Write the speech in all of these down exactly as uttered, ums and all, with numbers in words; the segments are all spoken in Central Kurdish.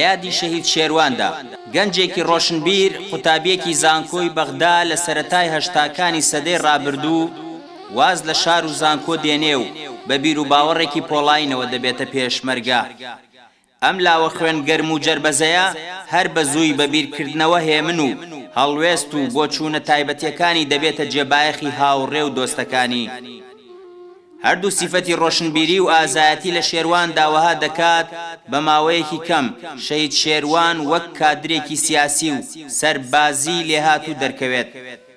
یادی شەهید شێرواندا گەنجێکی ڕۆشنبیر قوتابیەکی زانکۆی بەغدا لە سەرەتای هەشتاکانی سەدەی ڕابردوو واز لە شار و زانکۆ دێنێ و بە بیر و باوەڕێکی پۆڵاینەوە دەبێتە پێشمەرگە. ئەم لاوە خوێن گەرم و جەربەزەیە هەر بە زووی بە بیرکردنەوە هێمن و هەڵوێست و بۆ چوونە تایبەتیەکانی دەبێتە جێبایەخی هاوڕێ و دۆستەکانی. هەردوو سیفەتی ڕۆشنبیری و ئازایەتی لە شێروان داوەها دەکات بە ماوەیەکی کەم شەهید شێروان وەک کادرێکی سیاسی و سەربازی لێهات و دەرکەوێت.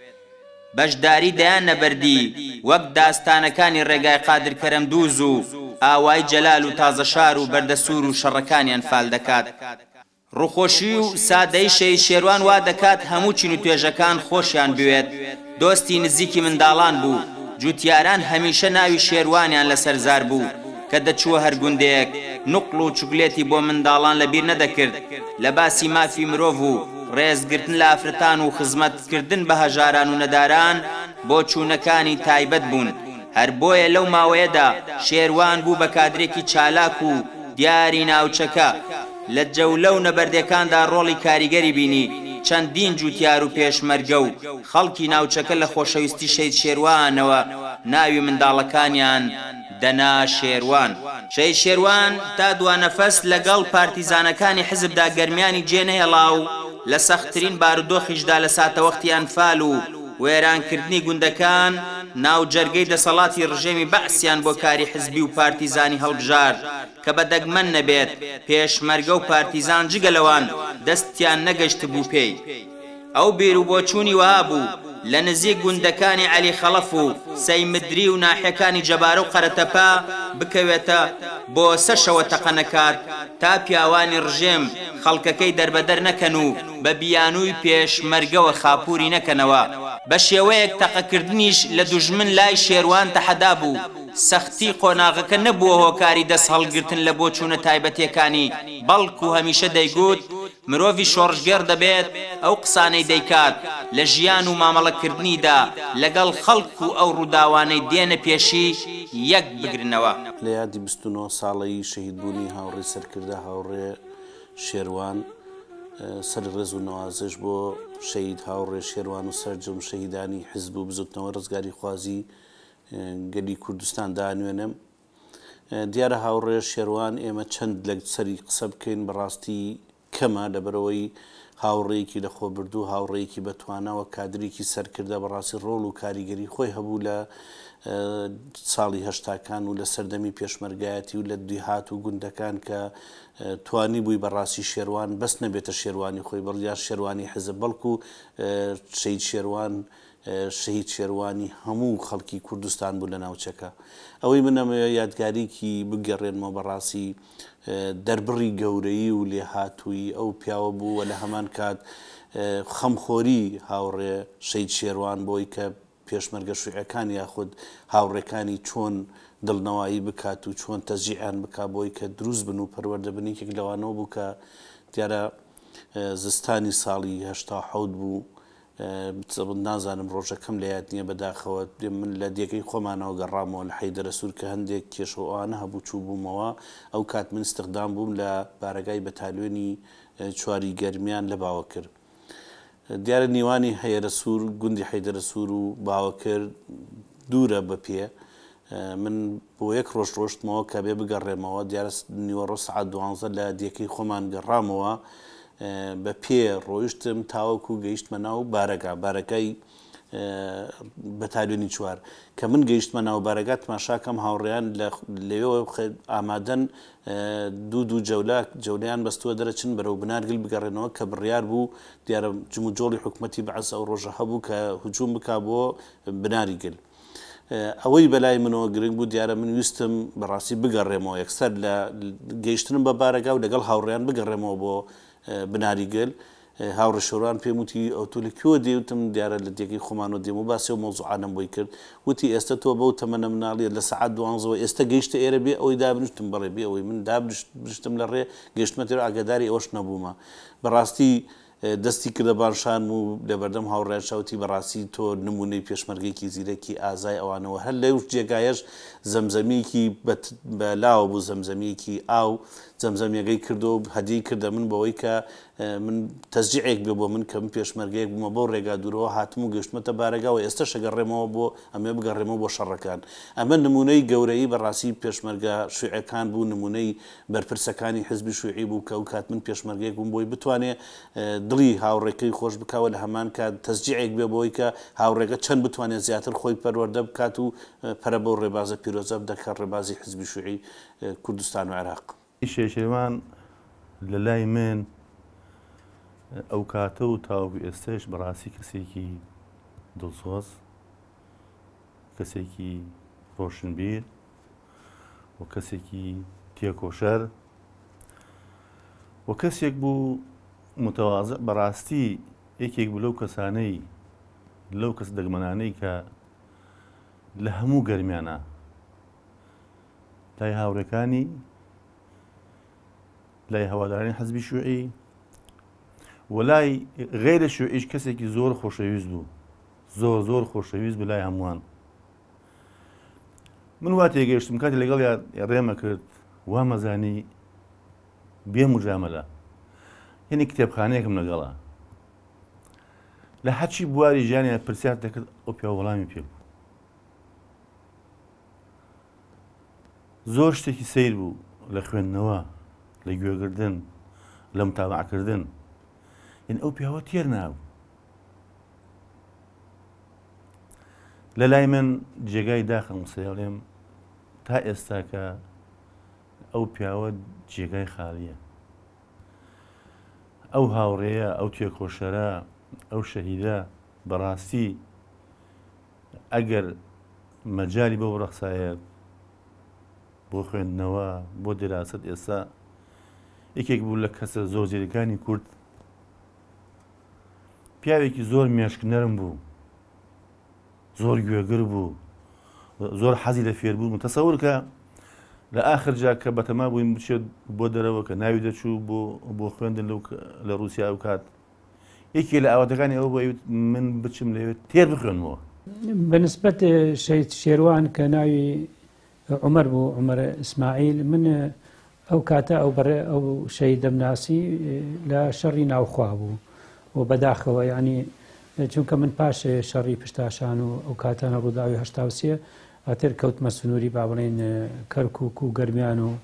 بەشداری دەیان نەبەردی وەک داستانەکانی ڕێگای قادر کەرەمدووز و ئاوای جەلال و تازەشار و بەردەسوور و شەڕەکانیان فال دەکات. ڕووخۆشی و سادەی شەهید شێروان وا دەکات هەموو چین و توێژەکان خۆشیان بوێت. دۆستی نزیکی منداڵان بوو. جوتیاران هەمیشە ناوی شێروانیان لەسەر زار بوو کە دەچووە هەر گوندەیەک نوقڵ و چوکلێتی بۆ منداڵان لەبیر نەدەکرد. لە باسی مافی مرۆڤ و ڕێزگرتن لە ئافرەتان و خزمەتکردن بە هەژاران و نەداران بۆ چوونەکانی تایبەت بوون. هەر بۆیە لەو ماوەیەدا شێروان بوو بە کادرێکی چالاک و دیاری ناوچەکە. لە جەولە و نەبەردەکاندا ڕۆڵی کاریگەری بینی. چەندین جوتیار و پێشمەرگە و خەڵکی ناوچەکە لە خۆشەویستی شەهید شێروانەوە ناوی منداڵەکانیان دەنا شێروان. شەهید شێروان تا دوانەفەس لەگەڵ پارتیزانەکانی حزبدا گەرمیانی جێنەهێڵا و لە سەختترین بارودۆخیشدا لە ساتەوەختی ئەنفال و وێرانکردنی گوندەکان ناو جەرگەی دەسەڵاتی ڕژێمی بەعسیان بۆ کاری حزبی و پارتیزانی هەڵبژار کە بە دەگمەن نەبێت پێشمەرگە و پارتیزان جگەلەوان دەستیان نەگەشت بوو پێی. ئەو بیر و بۆچوونی وها بوو لە نزیک گوندەکانی عەلی خەڵەف و سەیمدری و ناحیەکانی جەبارە و قەرەتەپا بکەوێتە بۆ سەرشەوە تەقەنەکات تا پیاوانی ڕژێم خەڵکەکەی دەربەدەر نەکەن و بە بیانووی پێشمەرگەوە خاپوری نەکەنەوە. بە شێوەیەک تەقەکردنیش لە دوژمن لای شێروان تەحەدا بوو. سەختی قۆناغەکە نەبووە هۆکاری دەست هەڵگرتن لە بۆ چوونە تایبەتیەکانی بەڵکو هەمیشە دەیگوت مرۆڤی شۆڕژگەر دەبێت ئەو قسانەی دەیکات لە ژیان و مامەڵەکردنیدا لەگەڵ خەڵک و ئەو ڕووداوانەی دێنە پێشی یەک بگرنەوە. لە یادی بیست و نۆ ساڵەی شەهیدبوونی هاوڕێ سەرکردە هاوڕێ شێروان سەری ڕێز و نەوازش بۆ شەهید هاوڕێ شێروان و سەرجەم شەهیدانی حیزب و بزوتنەوە ڕزگاری خوازی گەلی کوردستان دانوێنم. دیارە هاوڕێ شێروان ئێمە چەند لە سەری قسە بکەین بەڕاستی کەمە لەبەرەوەی هاوڕێیەکی لە خۆبردوو هاوڕێیەکی بەتواناوە کادرێکی سەرکردە بەڕاستی ڕۆڵ و کاریگەری خۆی هەبوو لە ساڵی هەشتاکان و لە سەردەمی پێشمەرگایەتی و لە دیهات و گوندەکان کە توانی بووی بەڕاستی شێروان بەس نەبێتە شێروانی خۆی بەڵیا شێروانی حزب بەڵکو شەهید شێروان شەهید شێروانی هەموو خەڵکی کوردستان بوو لە ناوچەکە. ئەوەی منەمەوە یادگاریکی بگەڕێنمەوە بەڕاستی دەربڕی گەورەی و لێهاتووی ئەو پیاوە بوو لە هەمان کات خەمخۆری هاوڕێ شەهید شێروان بۆی کە پێشمەرگە شوعەکان یاخود هاوڕێکانی چۆن دڵنەوایی بکات و چۆن تەزیعیان بک بۆی کە دروست بن و پەروەردە بنێکێک لەوانەوە بوو کە دیارە زستانی ساڵی هەشتا حەوت بوو. نازانم ڕۆژەکەم لە یاد نییە بەداخەوە من لە دیەکەی خۆمانەوە گەڕامەوە لە حەیدەرەسوور کە هەندێک کێشەوانە هەبوو چوو بوومەوە. ئەو کات من استخدام بووم لە بارگای بەتالوێنی چواری گەرمیان لە باوەکرد. دیارە نیوانی حەیدەرەسوور گوندی حەیدەرەسوور و باوەکرد دوورە بە پێ. من بۆ یەک ڕۆژ ڕۆشتمەوە کە بێ بگەڕێمەوە دیارە نیوەڕۆ سەعات دوانزە لە دیەکەی خۆمان گەڕامەوە بە پێ ڕۆیشتم تاوەکو گەیشتمە ناو بارەکە بارەکەی بەتالوێنی چوار کە من گەیشتمە ناو بارەکە تماشاکەم هاوڕێیان لەوێ ئامادەن دوو دوو جەولا جەولیان بەستووە دەرەچن بەرەو بنارگل بگەڕێنەوە کە بڕیار بوو دیارە جموجۆڵی حکومەتی بەعەس ئەو ڕۆژە هەبوو کە هجووم بک بۆ بناری گل. ئەوەی بەلای منەوە گرنگ بوو دیارە من ویستم بەڕاستی بگەڕێمەوە یەکسەر لە گەیشتنم بە بارەگا و لەگەڵ هاوڕێیان بگەڕێمەوە بۆ بناری گەل. هاوڕێ شێروان پێم وتی ئەو تۆ لە کوێ دێوتم دیارە لە دیەکەی خۆمانەوە دێم و باسی و مۆزوعانم بۆی کرد. وتی ئێستا تۆ بەو تەمەنە مناڵیە لە سەعات دوانزەوە ئێستا گەیشتە ئێرە بێ ئەوەی دابنیشتم بەڕێ بێ ئەوەی من دابشتم لە ڕێ گەیشتمە تێرە ئاگاداری ئەوەش نەبوومە. بەڕاستی دەستی کردە باشان و لە بەردەم هاوڕێشاوتی بەڕاستی تۆ نمونەی پێشمەرگەیەکی زیرەکی ئازای ئەوانەوە هەر لەو جێگایەش زەمزەمیەکی بەلاوە بوو زەمزەمیەکی ئاو زەمزەمیەکەی کردو و هەدیی کردە من بەوەی کە من تەزجیعێک بێ بۆ من کە من پێشمەرگەیەک بوومە بۆ ڕێگا دوورەوە هاتم و گەشتمەتە بارەگاوە ئێستا شەگەڕێمەوە بۆ ئەمێ بگەڕێمەوە بۆ شەڕەکان ئەمە نمونەی گەورەی بەڕاستی پێشمەرگە شوێعەکان بوو نمونەی بەرپرسەکانی حزبی شوێعی بوو کە ئەو کات من پێشمەرگەیەک بووم بۆی بتوانێ دڵی هاوڕێکەکەی خۆش بکاوە لە هەمان کات تەزجیعێک بێ بۆی کە هاوڕێگە چەند بتوانێت زیاتر خۆی پەروەردە بکات و پەرە بەو ڕێبازە پیرۆزە بدەکات ڕێبازی حزبی شوێعی کوردستان و عێراق. شێشێوان لە لای من ئەو کاتە و تاوی ئێستش بەڕاستی کەسێکی دڵسۆز کەسێکی ڕۆشنبیر و کەسێکی تێکۆشەر و کەسێک بوو متەواضع بەڕاستی یەکێک بوو لەو کەسانەی لەو کەس دەگمەنانەی کە لە هەموو گەرمیانە لای هاوڕێکانی لای هەوادارانی حەزبی شوێعی وەلای غەیرە شوێعیش کەسێکی زۆر خۆشەویست بوو زۆر زۆر خۆشەویست بوو لای هەمووان. من وا تێگەیشتم کاتی لەگەڵ ڕێمە کرد وا مەزانی بێ موجامەلە هێنی کتێبخانەیەکم لەگەڵا لە هەچی بواری ژیانیان پرسیار دەکرد ئەو پیا وەڵامی پێ بوو. زۆر شتێکی سیر بوو لە خوێندنەوە لە گوێگردن لە متابعکردن یعنی ئەو پیاوە تێر نابوو. لە لای من جێگای داخم سەیاڵێم تا ئێستا کە ئەو پیاوە جێگای خاڵیە ئەو هاوڕێیە ئەو تێکۆشەرە ئەو شەهیدە بەڕاستی ئەگەر مەجای بەو ڕەخسایەت بۆ خوێندنەوە بۆ دراست ئێستا یەکێک بوو لە کەسە زۆر جێرەکانی کورد پیاوێکی زۆر مێشکنەرم بوو زۆر گوێگر بوو زۆر حەزی لە فێر بوو متەسەور کە لە ئاخر جا کە بەتەما بووین بچێت بۆ دەرەوە کە ناوی دەچوو بۆ بۆ خوێندن لە رووسیا ئەو کات یەکێ لە ئاواتەکانی ئەوە بۆ من بچم لەوێت تێر بخوێنمەوە. بەنسبەت شەید شێروان کە ناوی عمر بوو عمر ئیسماعیل من ئەو کاتە ئەو بەڕێ ئەو شەید دەمناسی لە شەڕی ناوخوا بوو و بەداخەوە یعنی چونکە من پاش شەڕی پشتاشان و ئەو کاتانە ڕووداوی هەشتا و سێ ئەتر کەوتمە سنووری با بڵێن کەرکووک و گەرمیان و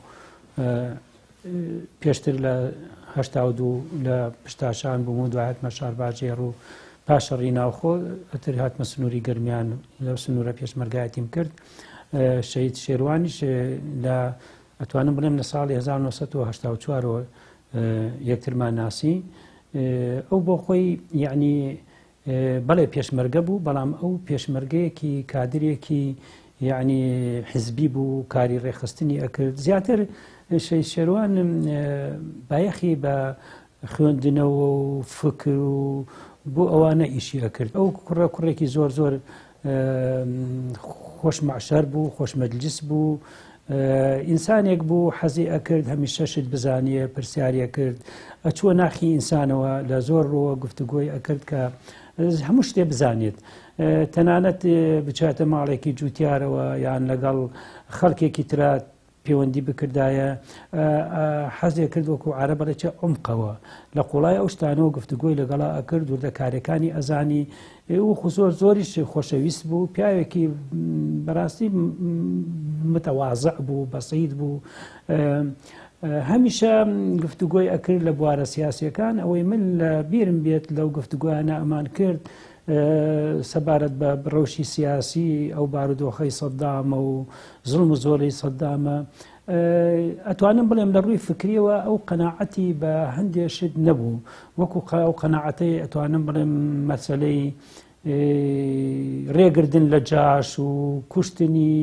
پێشتر لە هەشتا و دوو لە پشتاشان بووم و دوای هاتمە شارباجێڕ و پاش شەڕی ناوخۆ ئەتر هاتمە سنووری گەرمیان لەو سنوورە پێشمەرگایەتیم کرد. شەید شێروانیش لە ئەتوانم بڵێم لە ساڵی هەزار و نۆسەد و هەشتا و چوارەوە یەکترمان ناسی ئەو بۆ خۆی یعنی بەڵێ پێشمەرگە بوو بەڵام ئەو پێشمەرگەیەکی کادرێکی یعنی حزبی بوو کاری ڕێخستنی ئەکرد زیاتر شەید شێروان بایەخی بە خوێندنەوە و فکر و بۆ ئەوانە ئیشی ئەکرد ئەو کوڕە کوڕێکی زۆر زۆر خۆش مەعشەر بوو خۆش مەجلیس بوو ئینسانێک بوو حەزی ئەکرد هەمیشە شت بزانیە پرسیاریە کرد ئەچووە ناخی ئینسانەوە لە زۆر ڕۆوە گفتوگۆی ئەکرد کە هەموو شتێ بزانێت تەنانەت بچاتە ماڵێکی جووتیارەوە یان لەگەڵ خەڵکێکی ترا پەیوەندی بکردایە حەزێ کرد وەکو عارە بەڵێکە عمقەوە لە قوڵای ئەو شتانەوە گفتوگۆی لەگەڵا ئەکرد وردەکارەکانی ئەزانی و زۆر زۆریش خۆشەویست بوو پیاوێکی بەڕاستی متەواضع بوو بەسیط بوو هەمیشە گفتوگۆی ئەکرد لە بوارە سیاسیەکان ئەوەی من لە بیرم بێت لەو گفتوگویانە ئەمان کرد سەبارەت بە ڕەوشی سیاسی ئەو بارودۆخەی سەدامە و زڵم و زۆری سەدامە ئەتوانم بڵێم لە ڕووی فکریەوە ئەو قەناعەتی بە هەندێک شت نەبوو وەکو ئەو قەناعەتەی ئەتوانم بڵێم مەسەلەی ڕێگردن لە جاش و کوشتنی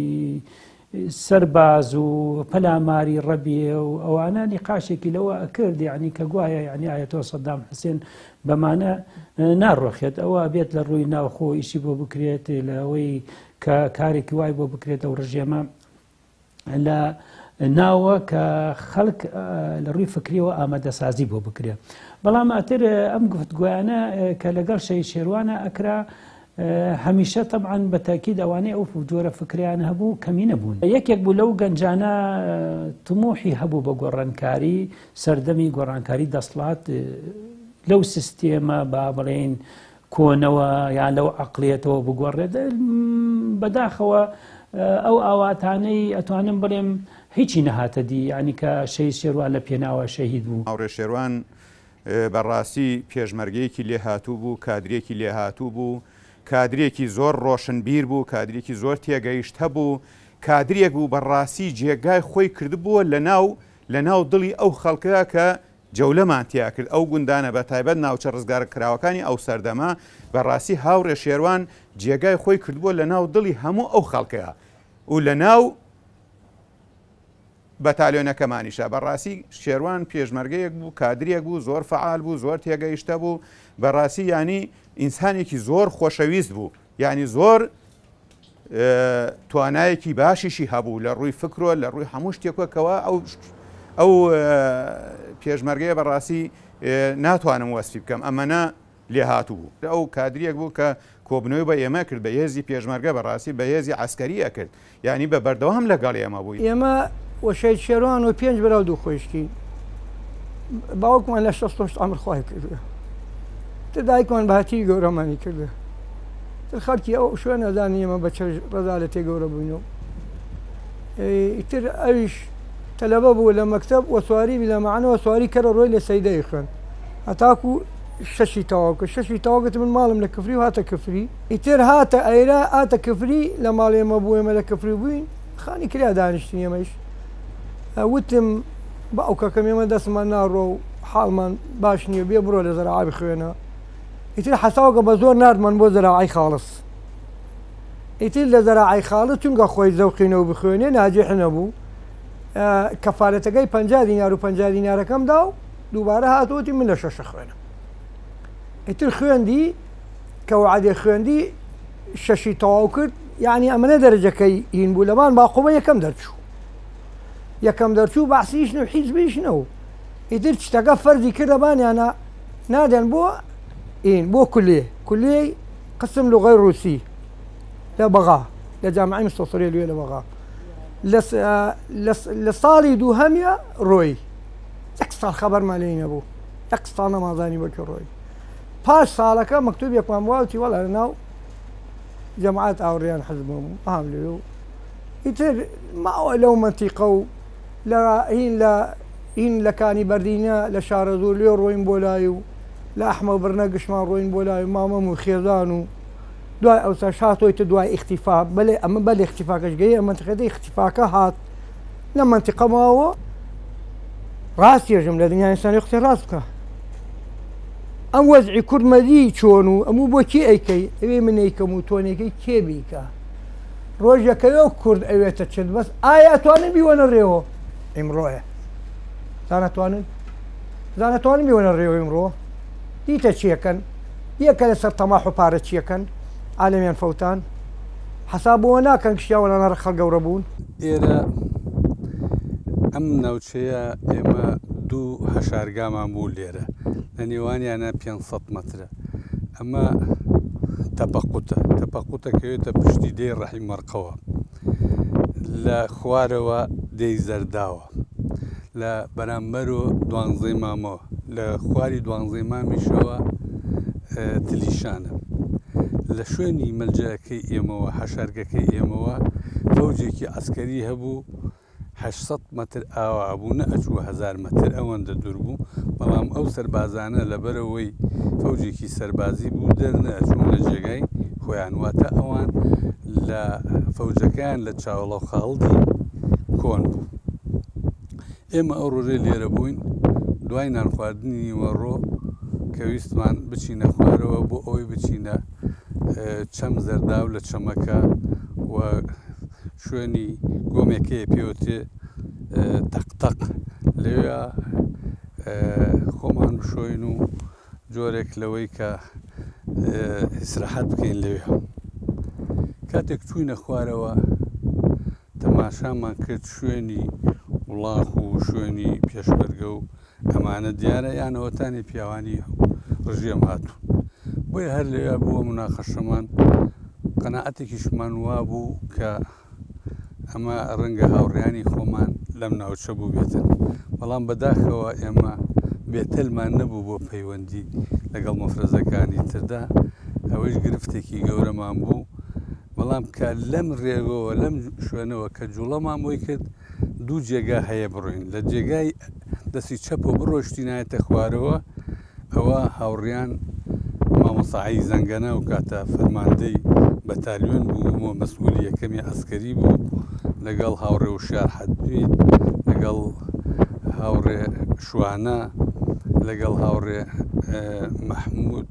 سەرباز و پەلاماری ڕەبیێ و ئەوانە نیقاشێکی لەوە ئەکرد یعنی کە گوایە یعنی ئاەتەوە سەدام حوسێن بەمانە ناڕۆخێت ئەوە بێت لە ڕووی ناوخۆ ئیشی بۆ بکرێت لە ئەوەی کە کارێکی وای بۆ بکرێت ئەو ڕژێمە لە ناوە کە خەڵک لە ڕووی فکریەوە ئامادەسازی بۆ بکرێ. بەڵام ئەتر ئەم گفتگویانە کە لەگەڵ شەید شێروانە ئەکرا هەمیشە طبعاً بەتاکید ئەوانەی ئەو جۆرە فکریان هەبوو کەمی نەبوون. یەکێک بوو لەو گەنجانە تموحی هەبوو بە گۆڕانکاری، سەردەمی گۆڕانکاری دەسڵات لەو سیستێمە با بڵێن کۆنەوە یان لەو عەقڵیەتەوە بگۆڕێت. بەداخەوە ئەو ئاواتانەی ئەتوانم بڵێم هیچی نەهاتە دی، یعنی کە شەید شێروان لە پێناوە شەهید بوو. هاوڕێ شێروان بەڕاستی پێشمەرگەیەکی لێ هاتوو بوو، کادرێکی لێ هاتوو بوو، کادرێکی زۆر ڕۆشنبیر بوو، کادرێکی زۆر تێگەیشت هەبوو، کادرێک بوو بەڕاستی جێگای خۆی کردبووە لە ناو لە ناو دڵی ئەو خەڵکەیە کە جەولەمان تیا کرد. ئەو گوندانە بە تایبەت ناوچە ڕزگارکراوەکانی ئەو سەردەما بەڕاستی هاوڕێ شێروان جێگای خۆی کردبووە لە ناو دڵی هەموو ئەو خەڵکەیە و لە ناو بەتالیۆنەکەمانیشە. بەڕاستی شێروان پێشمەرگەیەک بوو، کادرێک بوو، زۆر فعال بوو، زۆر تێگەیشتە بوو، بەڕاستی ینی ئینسانێکی زۆر خۆشەویست بوو، یعنی زۆر توانایەکی باشیشی هەبوو لە ڕووی فکرۆ لە ڕووی هەموو شتێکەوە ئەو ئەو پێشمەرگەیە بەڕاستی ناتوانم وەسفی بکەم، ئەمەە لێ هاتوو بوو. ئەو کادرێک بوو کە کۆبنەوەی بە ئێمە کرد، بە هێزی پێشمەرگە بەڕاستی بە هێزی عەسکەریە کرد، یعنی بە بەردەوام لەگەڵ ئێمە بووی. ئێمە وە شەید شێروان و پێنج بەراو دوو خۆشتی باوکمان لە شەست ئەمرخوای کردووە، دایکمان بەهاتی گەورەمانی کردە، خەڵکی ئەو شوێن نەزانی ئێمە بە چەند ڕەزا لە تێ گەورە بووینەوە. ئیتر ئەویش تەلەبە بوو لە مەکتەب وە سواری لە معنەوە سواری کەرە ڕۆی لە سەیدەی خوێن هەتاکو شەشی تەواوکە شەشی تەواوکەت من ماڵم لە کفری و هاتە کفری. ئیتر هاتە ئەیرا هاتە کفری لە ماڵ ئێمە بوو، ئێمە لە کفری بووین، خانی کریا دانیشتین ئێمەش. وتم بە ئەو کەکەم ئێمە دەستمان ناڕۆ و حاڵمان باش نییە، بێ بڕۆ لە زەراعی بخوێنە. ئیتر حەساوکە بە زۆر نردمان بۆ زەراعی خاڵس. ئیتر لە زەراعی خاڵس چونکە خۆی زەوقینەوە بخوێنێ ناجێح نەبوو، کەفارەتەکەی پەنجا دینار و پەنجا دینارەکەم دا و دووبارە هاتووەتی من لە شەشە خوێنە. ئیتر خوێندی کە وعدێ خوێندی شەشی تەواو کرد، یعنی ئەمەنە دەرەجەکەی هین بوو لەمان باقوبە یەکەم دەرچوو یەکەم دەرچوو بەحسیش و حیزبیش نەوە. ئیتر شتەکە فەرزی کردەبانیانە نادەن بۆ ئین بۆ کولێ کولێی قسم لوغەی ڕووسی لە بەغا لە جامعەی مستەفەری لوێ لە بەغا لە ساڵی دوو هەمیە ڕۆی یەک ساڵ خەبەرمان لێ نەبوو، یەک ساڵ نەمازانی بەکە ڕۆی. پاش ساڵەکە مەکتوبێکمان وایەتی وەڵا لەناو جەماعەت ئاوڕێیان حەزبم ئام لێ و ئیتر ماوە لەو مەنتیقە و لە هین لە هین لەکانی بەردینە لە شارە زۆر لێ ڕۆین بۆ لای و لە ئەحمە بڕنە گشتمان ڕۆین بۆ لای و مامەم و خێزان و دوای ئەوسا شاتۆیتە دوای ئیختیفا بەڵێ ئەمە بەلێ اختیفاکەش گەیە منتیقەکەی اختیفاکە هات لە منتیقە ماوە ڕاستێژم لە دنیای ئینسانی قسەی ڕاست بکە. ئەم وەزعی کورمەدی چۆن و ئەموو بۆ کێ ئەیکەی ئەوێ منەیکەم و تۆنێکەی کێ بیکە ڕۆژەکەوێ کورد ئەوێتە چێت بەس ئایا ئەتوانن بیوەنە ڕێوە ئیمڕۆیە زانەتوانن زانەتوانن بیوەنە ڕێوە ئیمڕۆ دیتە چیەکەن یەکە لەسەر تەماح و پارە چیەکەن عالەمیان فەوتان حەسابەوە ناکەن کشتیاوەلانە ڕەخەڵ گەورە بوون. ئێرە ئەم ناوچەیە ئێمە دوو هەشارگامان بوو لێرە لە نێوانیانە پێنج سەد مەترە. ئەمە تەپەقوتە تەپەقوتەکەوێتە پشتی دەی ڕەحی مەرقەوە، لە خوارەوە دەی زەرداوە، لە بەرامبەر و دوانزەی مامەوە، لە خواری دوانزەی مامیشەوە تلیشانە. لە شوێنی مەلجەکەی ئێمەوە هەشارگەکەی ئێمەوە فەوجێکی عەسکەری هەبوو هەشت مەتر ئاوا بوو، نە ئەچووە هەزار مەتر ئەوەندە دوور بوو، بەڵام ئەو سەربازانە لەبەرەوەی فەوجێکی سەربازی بوو دەرنە ئەچوون لە جێگای خۆیان، واتە ئەوان لە فەوجەکان لە چاوەڵە و خاڵدی کۆن بوو. ئێمە ئەو ڕۆژێ لێرە بووین دوای نان خواردنی وەڕۆ کە ویستمان بچینە خوارەوە بۆ ئەوەی بچینە چەم زەرداو لە چەمەکە و شوێنی گۆمێکەیە پێوتێ تەقتەق لەوێ خۆمان بشۆین و جۆرێک لەوەی کە ئیسراحەت بکەین لەوێ. کاتێک چووینە خوارەوە تەماشامان کرد شوێنی وڵاخ و شوێنی پێشبەرگە و ئەمانە دیارە یان ئەوەتانی پیاوانی ڕژێم هاتوون بۆیە هەر لێە بووە مناقەشەمان قەناعەتێکیشمان وا بوو کە ئەمە ڕەنگە هاوڕێیانی خۆمان لەم ناوچە بوو بێتن بەڵام بەداخەوە ئێمە بێتەلمان نەبوو بۆ پەیوەندی لەگەڵ مەفرەزەکانی تردا ئەوەش گرفتێکی گەورەمان بوو بەڵام کە لەم ڕێگەوە لەم شوێنەوە کە جوڵەمان بۆی کرد دوو جێگا هەیە بڕۆین لە جێگای دەستی چەپ و بڕۆشتینایەتە خوارەوە ئەوە هاوڕیان مامۆساعی زەنگەنە و کاتە فەرماندەی بەتالیۆن بوو و مەسئولی یەکەمی ئەسکەری بوو لەگەڵ هاوڕێ و شار حەدوید لەگەڵ هاوڕێ شوانە لەگەڵ هاوڕێ مەحموود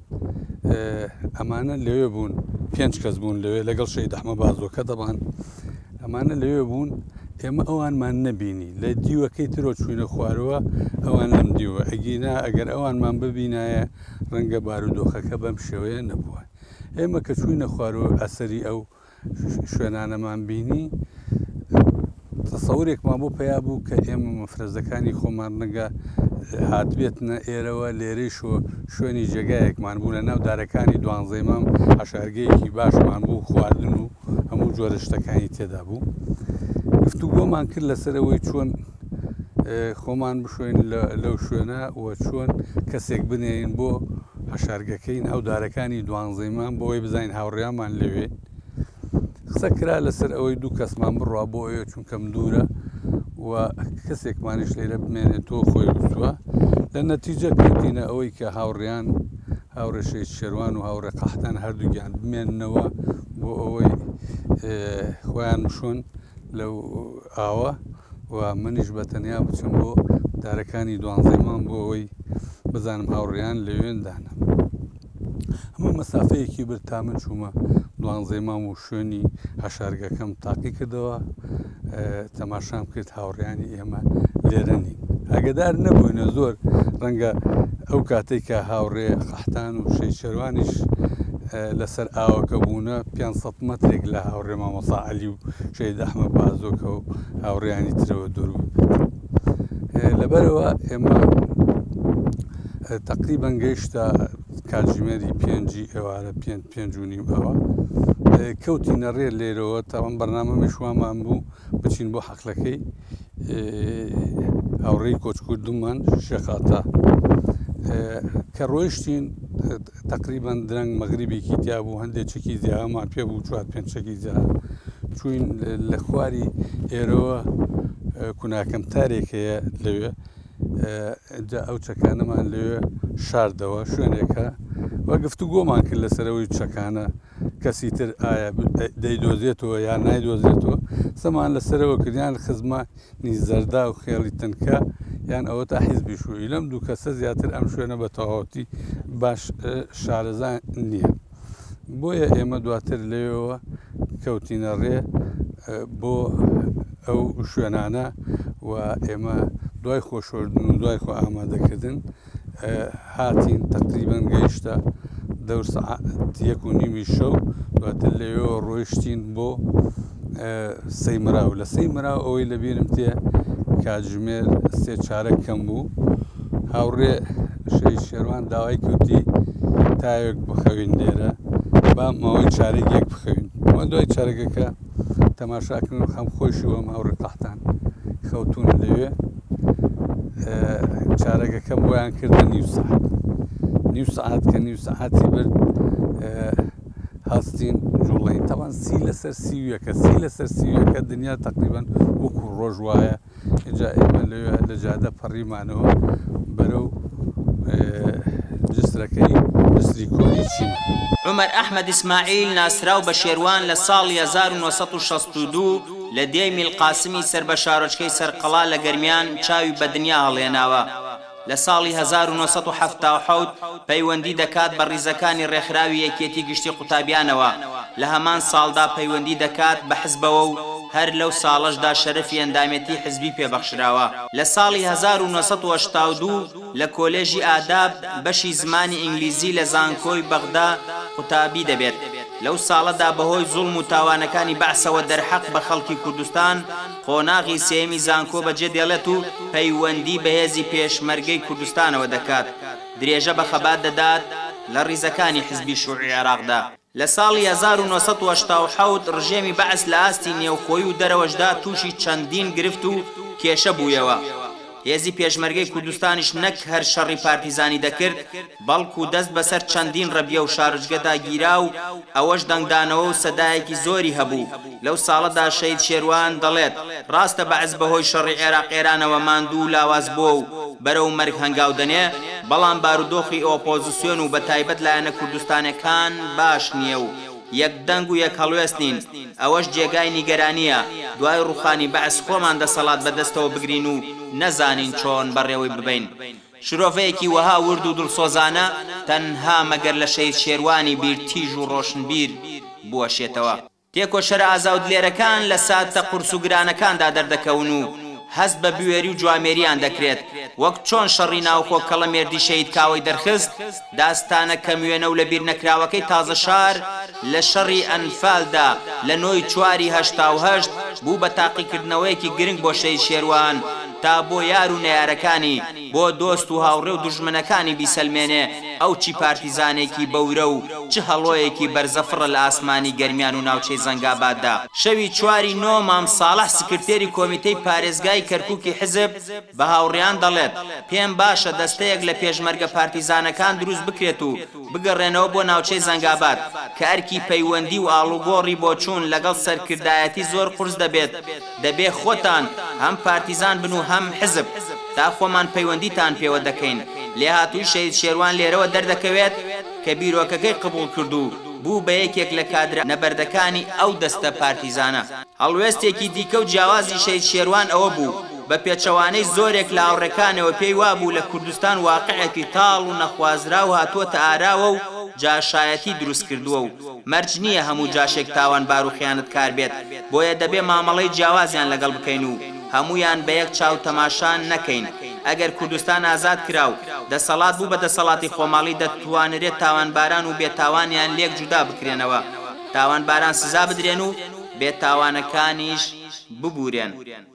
ئەمانە لەوێ بوون پێنج کەس بوون لەوێ لەگەڵ شەید ئەحمەد بازۆکە دەبان ئەمانە لەوێ بوون ئێمە ئەوانمان نەبینی لە دیوەکەی ترۆ چوینە خوارەوە ئەوان لەم دیوە ئەگینا ئەگەر ئەوانمان ببینایە ڕەنگە بارودۆخەکە بەم شێوەیە نەبووە ئێمە کە چوینە خوارەوە ئەسەری ئەو شوێنانەمان بینی تەسەورێکمان بۆ پیا بوو کە ئێمە مەفرەزەکانی خۆمان ڕەنگە هاتبێتنە ئێرەوە لێرەیشەوە شوێنی جێگایەکمان بوو لە ناو دارەکانی دوانزەی مام هەشارگەیەکی باشمان بوو خواردن و هەموو جۆرە شتەکانی تێدا بوو گفتوگۆمان کرد لەسەرەوەی چۆن خۆمان بشوێن لەو شوێنە و چۆن کەسێک بنێن بۆ هەشارگەکەی ناو دارەکانی دوانزەیمان بۆ ئەوەی بزانین هاوڕێیانمان لەوێ قسە کرا لەسەر ئەوەی دوو کەسمان بڕوا بۆ ئەوێ چونکەم دوورە و کەسێکمانیش لێرە بمێنێتەوە خۆی وتووە لە نەتیجە کەوتینە ئەوەی کە هاوڕێیان هاوڕێ شەید شێروان و هاوڕێ قەحتان هەردووگیان بمێننەوە بۆ ئەوەی خۆیان بشۆن لەو ئاوە و منیش بەتەنیا بچم بۆ دارەکانی دوانزەیمان بۆ ئەوەی بزانم هاوڕێیان لەوێندانە هەموو مەسافەیەکی برد تا من چوومە دوانزەی مام و شوێنی هەشارگەکەم تاقی کردەوە تەماشام کرد هاوڕێیانی ئێمە لێرە نین ئاگدار نەبووینە زۆر ڕەنگە ئەو کاتێک کە هاوڕێ قەحتان و شەید شێروانیش لەسەر ئاوەکە بوونە پێنج مەترێک لە هاوڕێ مامۆسا عەلی و شەید ئەحمەد بازۆکە و هاوڕێیانی ترەوە دوور بێت لەبەرەوە ئێمە تقریبان گەیشتە کاتژمێری پێنجی ئێوارە پێنج و نیم ئەوە کەوتینە ڕێ لێرەوە تاوان بەرنامەمەش وامان بوو بچین بۆ حەقلەکەی هاوڕێی کۆچکوردومان شێخاتە کە ڕۆیشتین تقریبان درەنگ مەغریبێکی تیا بوو هەندێکێکی زیامان پێ بوو چوار پێنجێکی زیا چوین لە خواری ئێرەوە کوناکەم تارێک هەیە لەوێ ئەو چەکانەمان لەوێ شاردەوە شوێنێکە وە گفتوگۆمان کرد لەسەرەوەی چەکانە کەسی تر ئایا دەیدۆزێتەوە یان نایدۆزێتەوە سەمان لەسەرەوە کردیان خزمانی زەردا و خێڵی تنکە یان ئەوە تا حیزبی شووی لەم دوو کەسە زیاتر ئەم شوێنە بە تەواوەتی باش شارەزان نییە بۆیە ئێمە دواتر لەوێەوە کەوتینە ڕێ بۆ ئەو شوێنانە و ئێمە دوای خۆشۆردن و دوای خۆ ئامادەکردن هاتین تقریبان گەیشتە دەور سەعات یەک و نیمی شەو دواتر لەوێەوە ڕۆیشتین بۆ سەیمراو لە سەیمراو ئەوەی لەبیرم تێ کاتژمێر سێ چارەک کەم بوو هاوڕێ شەید شێروان داوای کەوتی تایەک بخەوین لێرە با ماوەی چارێک یەک بخەوین ئەمە دوای چارەکەکە تەماشاکردن و خەم خۆشیوەم هاوڕێ قەحتان خەوتون لەوێ چارەکەکەم بۆیان کردە نیو سەعات نیو سەعات کە نیو سەعاتی برد هەستین جوڵین تاوان سی لەسەر سیویەکە سی لەسەر سیویەکە دنیا تقریبان وەکو ڕۆژ وایە اینجا ئێمە لەوێ لە جادە پەڕیمانەوە بەرەو جسرەکەی جسری کۆنی چین عومەر ئەحمەد ئیسماعیل ناسراو بە شێروان لە ساڵی هەزار و نۆ سەد و شەست و دوو لە دێی میلقاسمی سەر بە شارۆچکەی سەرقەڵا لە گەرمیان چاوی بە دنیا هەڵێناوە لە ساڵی هەزار و نۆ سەد و حەفتا و حەوت پەیوەندی دەکات بە ڕیزەکانی ڕێکخراوی یەکێتی گشتی قوتابیانەوە لە هەمان ساڵدا پەیوەندی دەکات بە حزبەوە و هەر لەو ساڵەشدا شەرەفی ئەندامەتی حزبی پێبەخشراوە لە ساڵی هەزار و نۆ سەد و هەشتا و دوو لە کۆلێژی ئاداب بەشی زمانی ئینگلیزی لە زانکۆی بەغدا قوتابی دەبێت لەو ساڵەدا بەهۆی زوڵم و تاوانەکانی بەعسەوە دەرحەق بە خەڵکی کوردستان قۆناغی سێمی زانکۆ بەجێ دێڵێت و پەیوەندی بە هێزی پێشمەرگەی کوردستانەوە دەکات درێژە بە خەبات دەدات لە ڕیزەکانی حزبی شووعی عێراقدا. لە ساڵی هەزار و نۆسەد و هەشتا و حەوت ڕژێمی بەعس لە ئاستی نێوخۆی و دەرەوەشدا تووشی چەندین گرفت و کێشە بوویەوە. هێزی پێشمەرگەی کوردستانیش نەک هەر شەڕی پارتیزانی دەکرد بەڵکو دەست بەسەر چەندین ڕەبیە و شارژگەدا گیرا و ئەوەش دەنگدانەوە و سەدایەکی زۆری هەبوو. لەو ساڵەدا شەید شێروان دەڵێت ڕاستە بەعس بەهۆی شەڕی عێراق ئێرانەوە ماندوو لاواز بۆ و بەرەو مەرگ هەنگاو دەنێ بەڵام بارودۆخی ئۆپۆزیسیۆن و بەتایبەت لایەنە کوردستانەکان باش نییە و یەک دەنگ و یەک هەڵوێستنین ئەوەش جێگای نیگەرانیە دوای ڕوخانی بەعس خۆمان دەسەڵات بەدەستەوە بگرین و نەزانین چۆن بەڕێوەی ببین. شرۆڤەیەکی وەها ورد و دڵسۆزانە تەنها مەگەر لە شەید شێروانی بیرتیژ و ڕۆشنبیر بوەشێتەوە. تێکۆشەرە ئازاودلێرەکان لە ساتە قورس و گرانەکاندا دەردەکەون و هەست بە بوێری و جوامێریان دەکرێت وەک چۆن شەڕی ناوخۆ کەڵە مێردی شەید کاوەی دەرخست داستانە کەموێنە و لە بیر نەکراوەکەی تازە شار لە شەڕی ئەنفالدا لە نۆی چواری هەشتا و هەشت بوو بە تاقیکردنەوەیەکی گرنگ بۆ شەید شێروان تا بۆ یار و نەیارەکانی بۆ دۆست و هاوڕێ و دوژمنەکانی بیسەلمێنێ ئەو چی پارتیزانێکی بەورە و چ هەڵۆیەکی بەرزەفڕە لە ئاسمانی گەرمیان و ناوچەی زەنگاباددا. شەوی چواری نۆ مام ساڵح سکرتێری کۆمیتەی پارێزگای کەرکووکی حزب بە هاوڕێیان دەڵێت پێم باشە دەستەیەک لە پێشمەرگە پارتیزانەکان دروست بکرێت و بگەڕێنەوە بۆ ناوچەی زەنگاباد کە ئەرکی پەیوەندی و ئاڵوگۆڕی بۆ چوون لەگەڵ سەرکردایەتی زۆر قورس دەبێت دەبێ خۆتان هەم پارتیزان بن و هەم حزب تا خۆمان پەیوەندیتان پێوە دەکەین. لێ هاتووی شەید شێروان لێرەوە دەردەکەوێت کە بیرۆکەکەی قبول کردو بوو بە یەکێک لە کادرە نەبەردەکانی ئەو دەستە پارتیزانە. هەڵوێستێکی دیکە و جیاوازی شەید شێروان ئەوە بوو بە پێچەوانەی زۆرێک لە هاوڕێکانەوە پێی وابوو لە کوردستان واقعێکی تاڵ و نەخوازرا و هاتووەتە ئاراوە و جاشایەتی دروست کردووە و مەرج نییە هەموو جاشێک تاوانبار و خیانەتکار بێت بۆیە دەبێ مامەڵەی جیاوازیان لەگەڵ بکەین و هەمویان بە یەک چاو تەماشان نەکەین. ئەگەر کوردستان ئازاد کراو دەسەڵات بوو بە دەسەڵاتی خۆماڵی دەتوانرێت تاوانباران و بێتاوانیان لێک جودا بکرێنەوە تاوانباران سزا بدرێن و بێتاوانەکانیش ببورێن.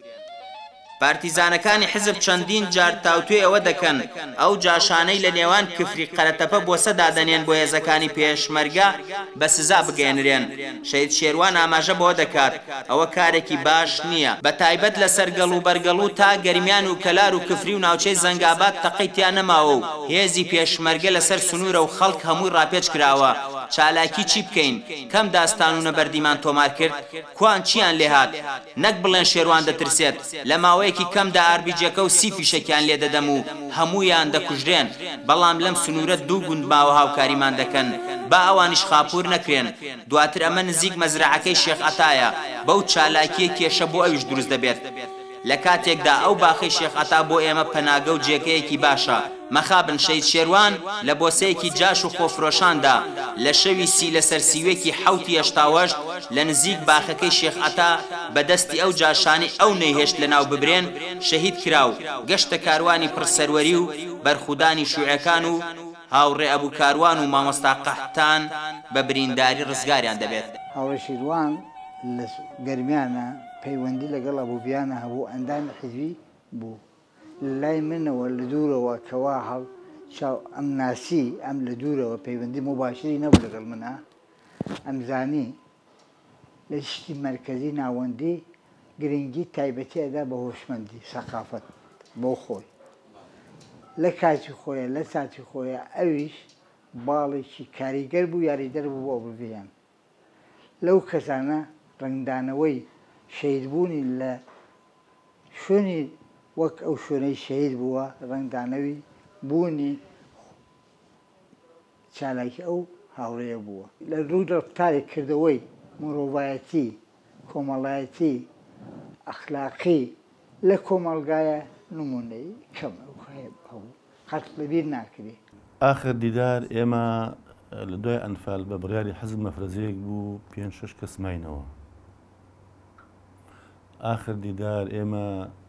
پارتیزانەکانی حزب چەندین جار تاوتوێ ئەوە دەکەن ئەو جاشانەی لە نێوان کفری قەرەتەپە بۆ سەدادەنێن بۆ هێزەکانی پێشمەرگە بە سزا بگەێنرێن. شەید شێروان ئاماژە بۆ دەکات ئەوە کارێکی باش نییە بە تایبەت لە سەرگەڵ و بەرگەڵ و تا گەرمیان و کەلار و کفری و ناوچەی زەنگاباد تەقەیتیان نەماوە و هێزی پێشمەرگە لەسەر سنوورە و خەڵک هەمووی ڕاپێچ کراوە. چالاکی چی بکەین کەم داستان و نەبەردیمان تۆمار کرد کوان چیان لێهات نەک بڵێن شێروان دەترسێت لە ماوەیەکی کەمدا ئاربیجەکە و سی فیشەکیان لێ دەدەم و هەمویان دەکوژرێن بەڵام لەم سنوورە دوو گوند ماوە هاوکاریمان دەکەن با ئەوانیش خاپور نەکرێن. دواتر ئەمە نزیک مەزرعەکەی شێخ عەتایە بەو چالاکیە کێشە بۆ ئەویش دروست دەبێت. لە کاتێکدا ئەو باخی شێخ عەتا بۆ ئێمە پەناگە و جێگەیەکی باشە مەخابن شەید شێروان لە بۆسەیەکی جاش و خۆفرۆشاندا لە شەوی سی لەسەر سیوێکی حەوتی هەشتا و هەشت لە نزیک باخەکەی شێخ عەتا بەدەستی ئەو جاشانی ئەو نەیهێشت لەناو ببرێن شەهید کراو. گەشتە کاروانی پڕسەروەری و بەرخودانی شوعەکان و هاوڕێ ئەبوو کاروان و مامۆستا قەحتان بە برینداری ڕزگاریان دەبێت. هاوڕێ شێروان لە گەرمیانە پەیوەندی لەگەڵ ئەبووبیانە هەبوو ئەندامی حیزبی بوو لای منەوە لە دوورەوە کەوا هەڵ ئەم ناسی ئەم لە دوورەوە پەیوەندی مباشری نەبوو لەگەڵ منە ئەمزانی لە شتی مرکزی ناوەندی گرنگی تایبەتی ئەدا بە هۆشمەندی سەقافەت بۆ خۆی لە کاتی خۆیە لە ساتی خۆیە ئەویش باڵێکی کاریگەر بوو یاریدەر بوو بۆ ئەبووبیان. لەو کەسانە ڕنگدانەوەی شەهیدبوونی لە شوێنی وەک ئەو شوێنەی شەهید بووە ڕنگدانەوی بوونی چالاکی ئەو هاوڕێیە بووە لە ڕوو ڕەفتارێک کردەوەی مرۆڤایەتی کۆمەڵایەتی ئەخلاقی لە کۆمەڵگایە نمونەی کەم هەبوو قەت لەبیر ناکرێ. آخر دیدار ئێمە لە دوای ئەنفال بە بڕیاری حەزب مەفرەزەیەک بوو پێنج شەش کەس ماینەوە. آخر دیدار ئێمە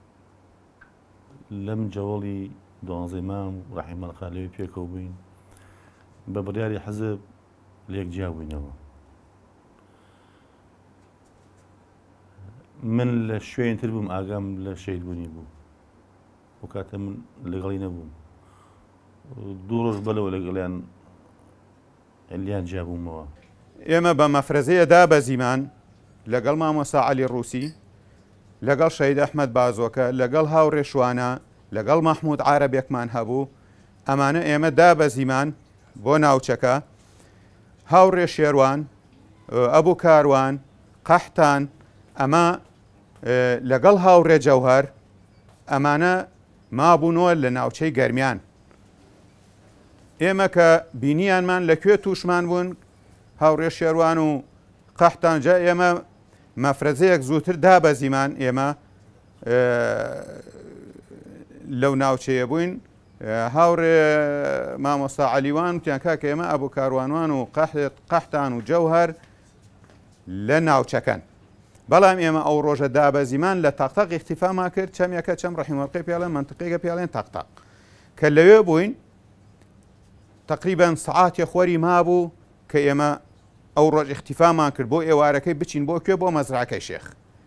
لەم جەوەڵی دوانزەی مام ڕەحیمەڵخا لەوێ پێکەوە بووین بە بڕیاری حەزب لێکجیا بووینەوە من لە شوێنتر بووم ئاگام لە شەید بوونی بوو و کاتە من لەگەڵی نەبووم دوو ڕۆژ بەلەوە لەگەڵیان لیان جیابوومەوە. ئێمە بە مەفرەزەیەدا بە زیمان لەگەڵ مامۆستا عەلی ڕووسی لەگەڵ شەید ئەحمەد بازۆکە لەگەڵ هاوڕێ شوانە لەگەڵ مەحموود عارەبێکمان هەبوو ئەمانە ئێمە دا بە زیمان بۆ ناوچەکە هاوڕێ شێروان ئەبوو کاروان قەحتان ئەمە لەگەڵ هاوڕێ جەوهەر ئەمانە مابوونەوە لە ناوچەی گەرمیان. ئێمە کە بینیانمان لەکوێ تووشمان بوون هاوڕێ شێروان و قەحتان جا ئێمە مەفرەزەیەک زووتر دا بە زیمان ئێمە لەو ناوچەیە بووین هاوڕێ مامۆستا عەلیوان وتیان کاکە ئێمە ئەبوو کاروانوان و قەحتان و جەوهەر لە ناوچەکەن بەڵام ئێمە ئەو ڕۆژە دابەزیمان لە تاقتاق اختیفامان کرد چەمێکە چەم ڕەحیمەڵقی پێڵێن منتقێکە پێڵێن تاقتاق کە لەوێ بووین تقریبان سعاتێ خۆری مابوو کە ئێمە ئەو ڕۆژ اختیفامان کرد بۆ ئێوارەکەی بچین بۆ کوێ بۆ مەزراعەکەی شێخ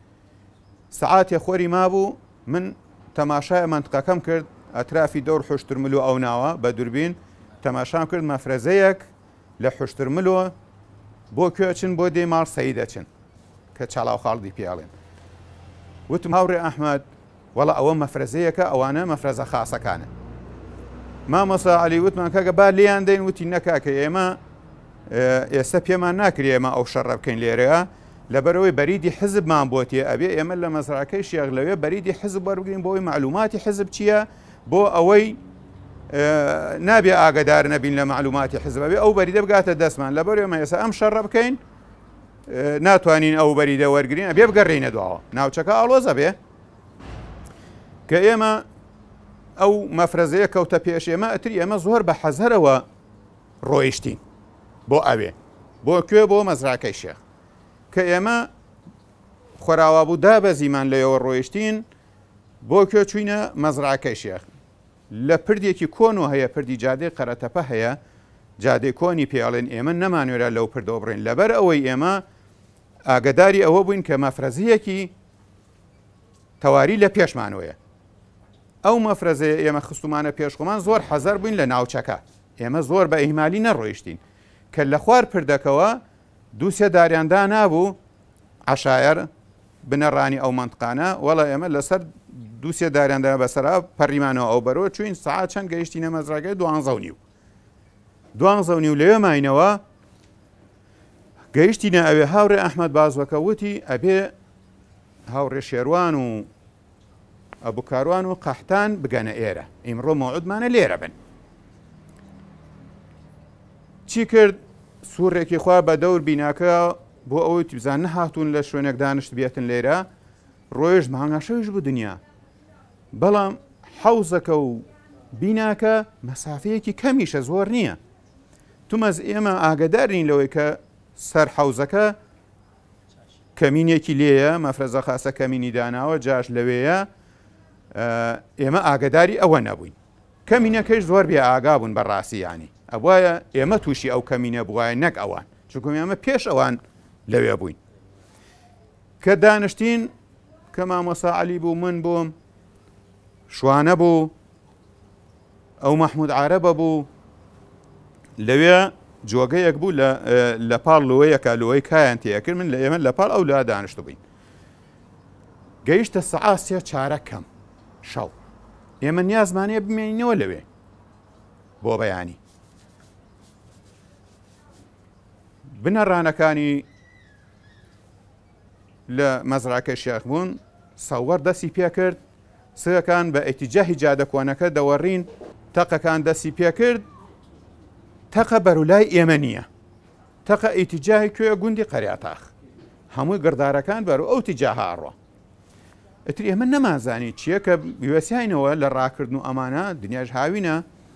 سعاتێ خۆری مابوو من تەماشای منتقەکەم کرد ئەترافی دەور حوشترملو ئەو ناوە بە دووربین تەماشام کرد مەفرەزەیەک لە حوشترملۆ بۆ کوێچن بۆ دێ ماڵ سەی دەچن کە چاڵاو خاڵدی پێڵێن وتم هاوڕێ ئەحمەد وەڵا ئەوە مەفرەزەیەکە ئەوانە مەفرەزە خاسەکانە مامۆستا عەلی وتمان کاکە با لێیان دەین وتی نەکاکە ئێمە ئێستا پێمان ناکرێ ئێمە ئەو شەڕە بکەین لێرەیە لەبەرەوەی بەریدی حزبمان بۆتێ ئەبێ ئێمە لە مەزراعەکەی شێخ لەوێ بەریدی حزب وەربگرین بۆی معلوماتی حزب چییە بۆ ئەوەی نابێ ئاگدار نەبین لە معلوماتی حزب بێ ئەو بەریدە بگاتە دەستمان لەبەرەوەی ئێستا ئەم شەڕە بکەین ناتوانین ئەو بەریدە وەرگین ئەبێ بگەڕێنە دواوە ناوچەکە ئاڵۆزە بێ کە ئێمە ئەو مەفرەزەیە کەوتە پێش ئێمە ئەتری ئێمە زۆر بە حەزەرەوە ڕۆیشتین بۆ ئەوێ بۆ کوێ بۆ مەزراعەکەی شێخ کە ئێمە خۆراوا بوو دا بە زیمان لەوێەوە ڕۆیشتین بۆ کوێ چوینە مەزراعەکەی شێخ لە پردێکی کۆنەوە هەیە پردی جادەی قەرەتەپە هەیە جادەی کۆنی پێڵێن ئێمە نەمانوێرە لەو پردەوە بڕین لەبەر ئەوەی ئێمە ئاگداری ئەوە بووین کە مەفرەزەیەکی تەواری لە پێشمانوەیە ئەو مەفرەزەیە ئێمە خستومانە پێشخۆمان زۆر حەزەر بووین لە ناوچەکە ئێمە زۆر بە ئیهمالی نەڕۆیشتین کە لە خوار پردەکەوە دووسێ داریاندا نابوو عەشایر بنەڕانی ئەو منتقانە وەڵا ئێمە لەسەر دووسێ داریاندا بەسەرا پەڕیمانەوە ئەو بەرەوە چوین سعات چەند گەیشتینە مەزراعەکەی دوانزە و نیو دوانزە و نیو لەوێ ماینەوە گەیشتینە ئەوێ هاوڕێ ئەحمەد بازوەکە وتی ئەبێ هاوڕێ شێروان و ئەبوو کاروان و قەحتان بگەنە ئێرە ئیمڕۆ مەوعودمانە لێرە بن چی کرد سوورێکی خوا بە دەور بیناکە بۆ ئەوەی تیبزان نەهاتوون لە شوێنێک دانیشت بێتن لێرە ڕۆیشت مانگاشەویش بوو دنیا بەڵام حەوزەکە و بیناکە مەسافەیەکی کەمیشە زۆر نییە تومەز ئێمە ئاگدارین لەوەی کە سەر حەوزەکە کەمینێکی لێیە مەفرەزە خاسە کەمینی داناوە جاش لەوەیە ئێمە ئاگداری ئەوە نەبووین کەمینەکەش زۆر بێ ئاگا بوون بەڕاستی یانی ئەوایە ئێمە تووشی ئەو کەمینە بووایە نەک ئەوان چونکە ئێمە پێش ئەوان لەوێ بووین کە دانیشتین کە مامۆستا عەلی بوو من بووم شوانە بوو ئەو مەحموود عارەبە بوو لەوێ جۆگەیەک بوو لە پاڵ لۆیەکە لۆی کایان تێکرد من لە ئێمە لە پاڵ ئەو لا دانیشت بووین گەیشتە سەعات سێ چارەکەم شەو ئێمە نیازمانەیە بمێنینەوە لەوێ بۆ بەیانی بنەڕانەکانی لە مەزراعەکەی شێخ بوون سەوەر دەستی پێ کرد سەکان بە ئەتیجاهی جادە کۆنەکە دەوەڕین تەقەکان دەستی پێ کرد تەقە بەرولای ئێمە نییە تەقە ئیتیجاهی کوێ گوندی قەریاتاخ هەمووی گردارەکان بەرو ئەو تیجاها ئەڕۆ ئەتر ئێمە نەمازانی چییە کە وێسیاینەوە لە ڕاکردن و ئەمانە دنیاش هاوینە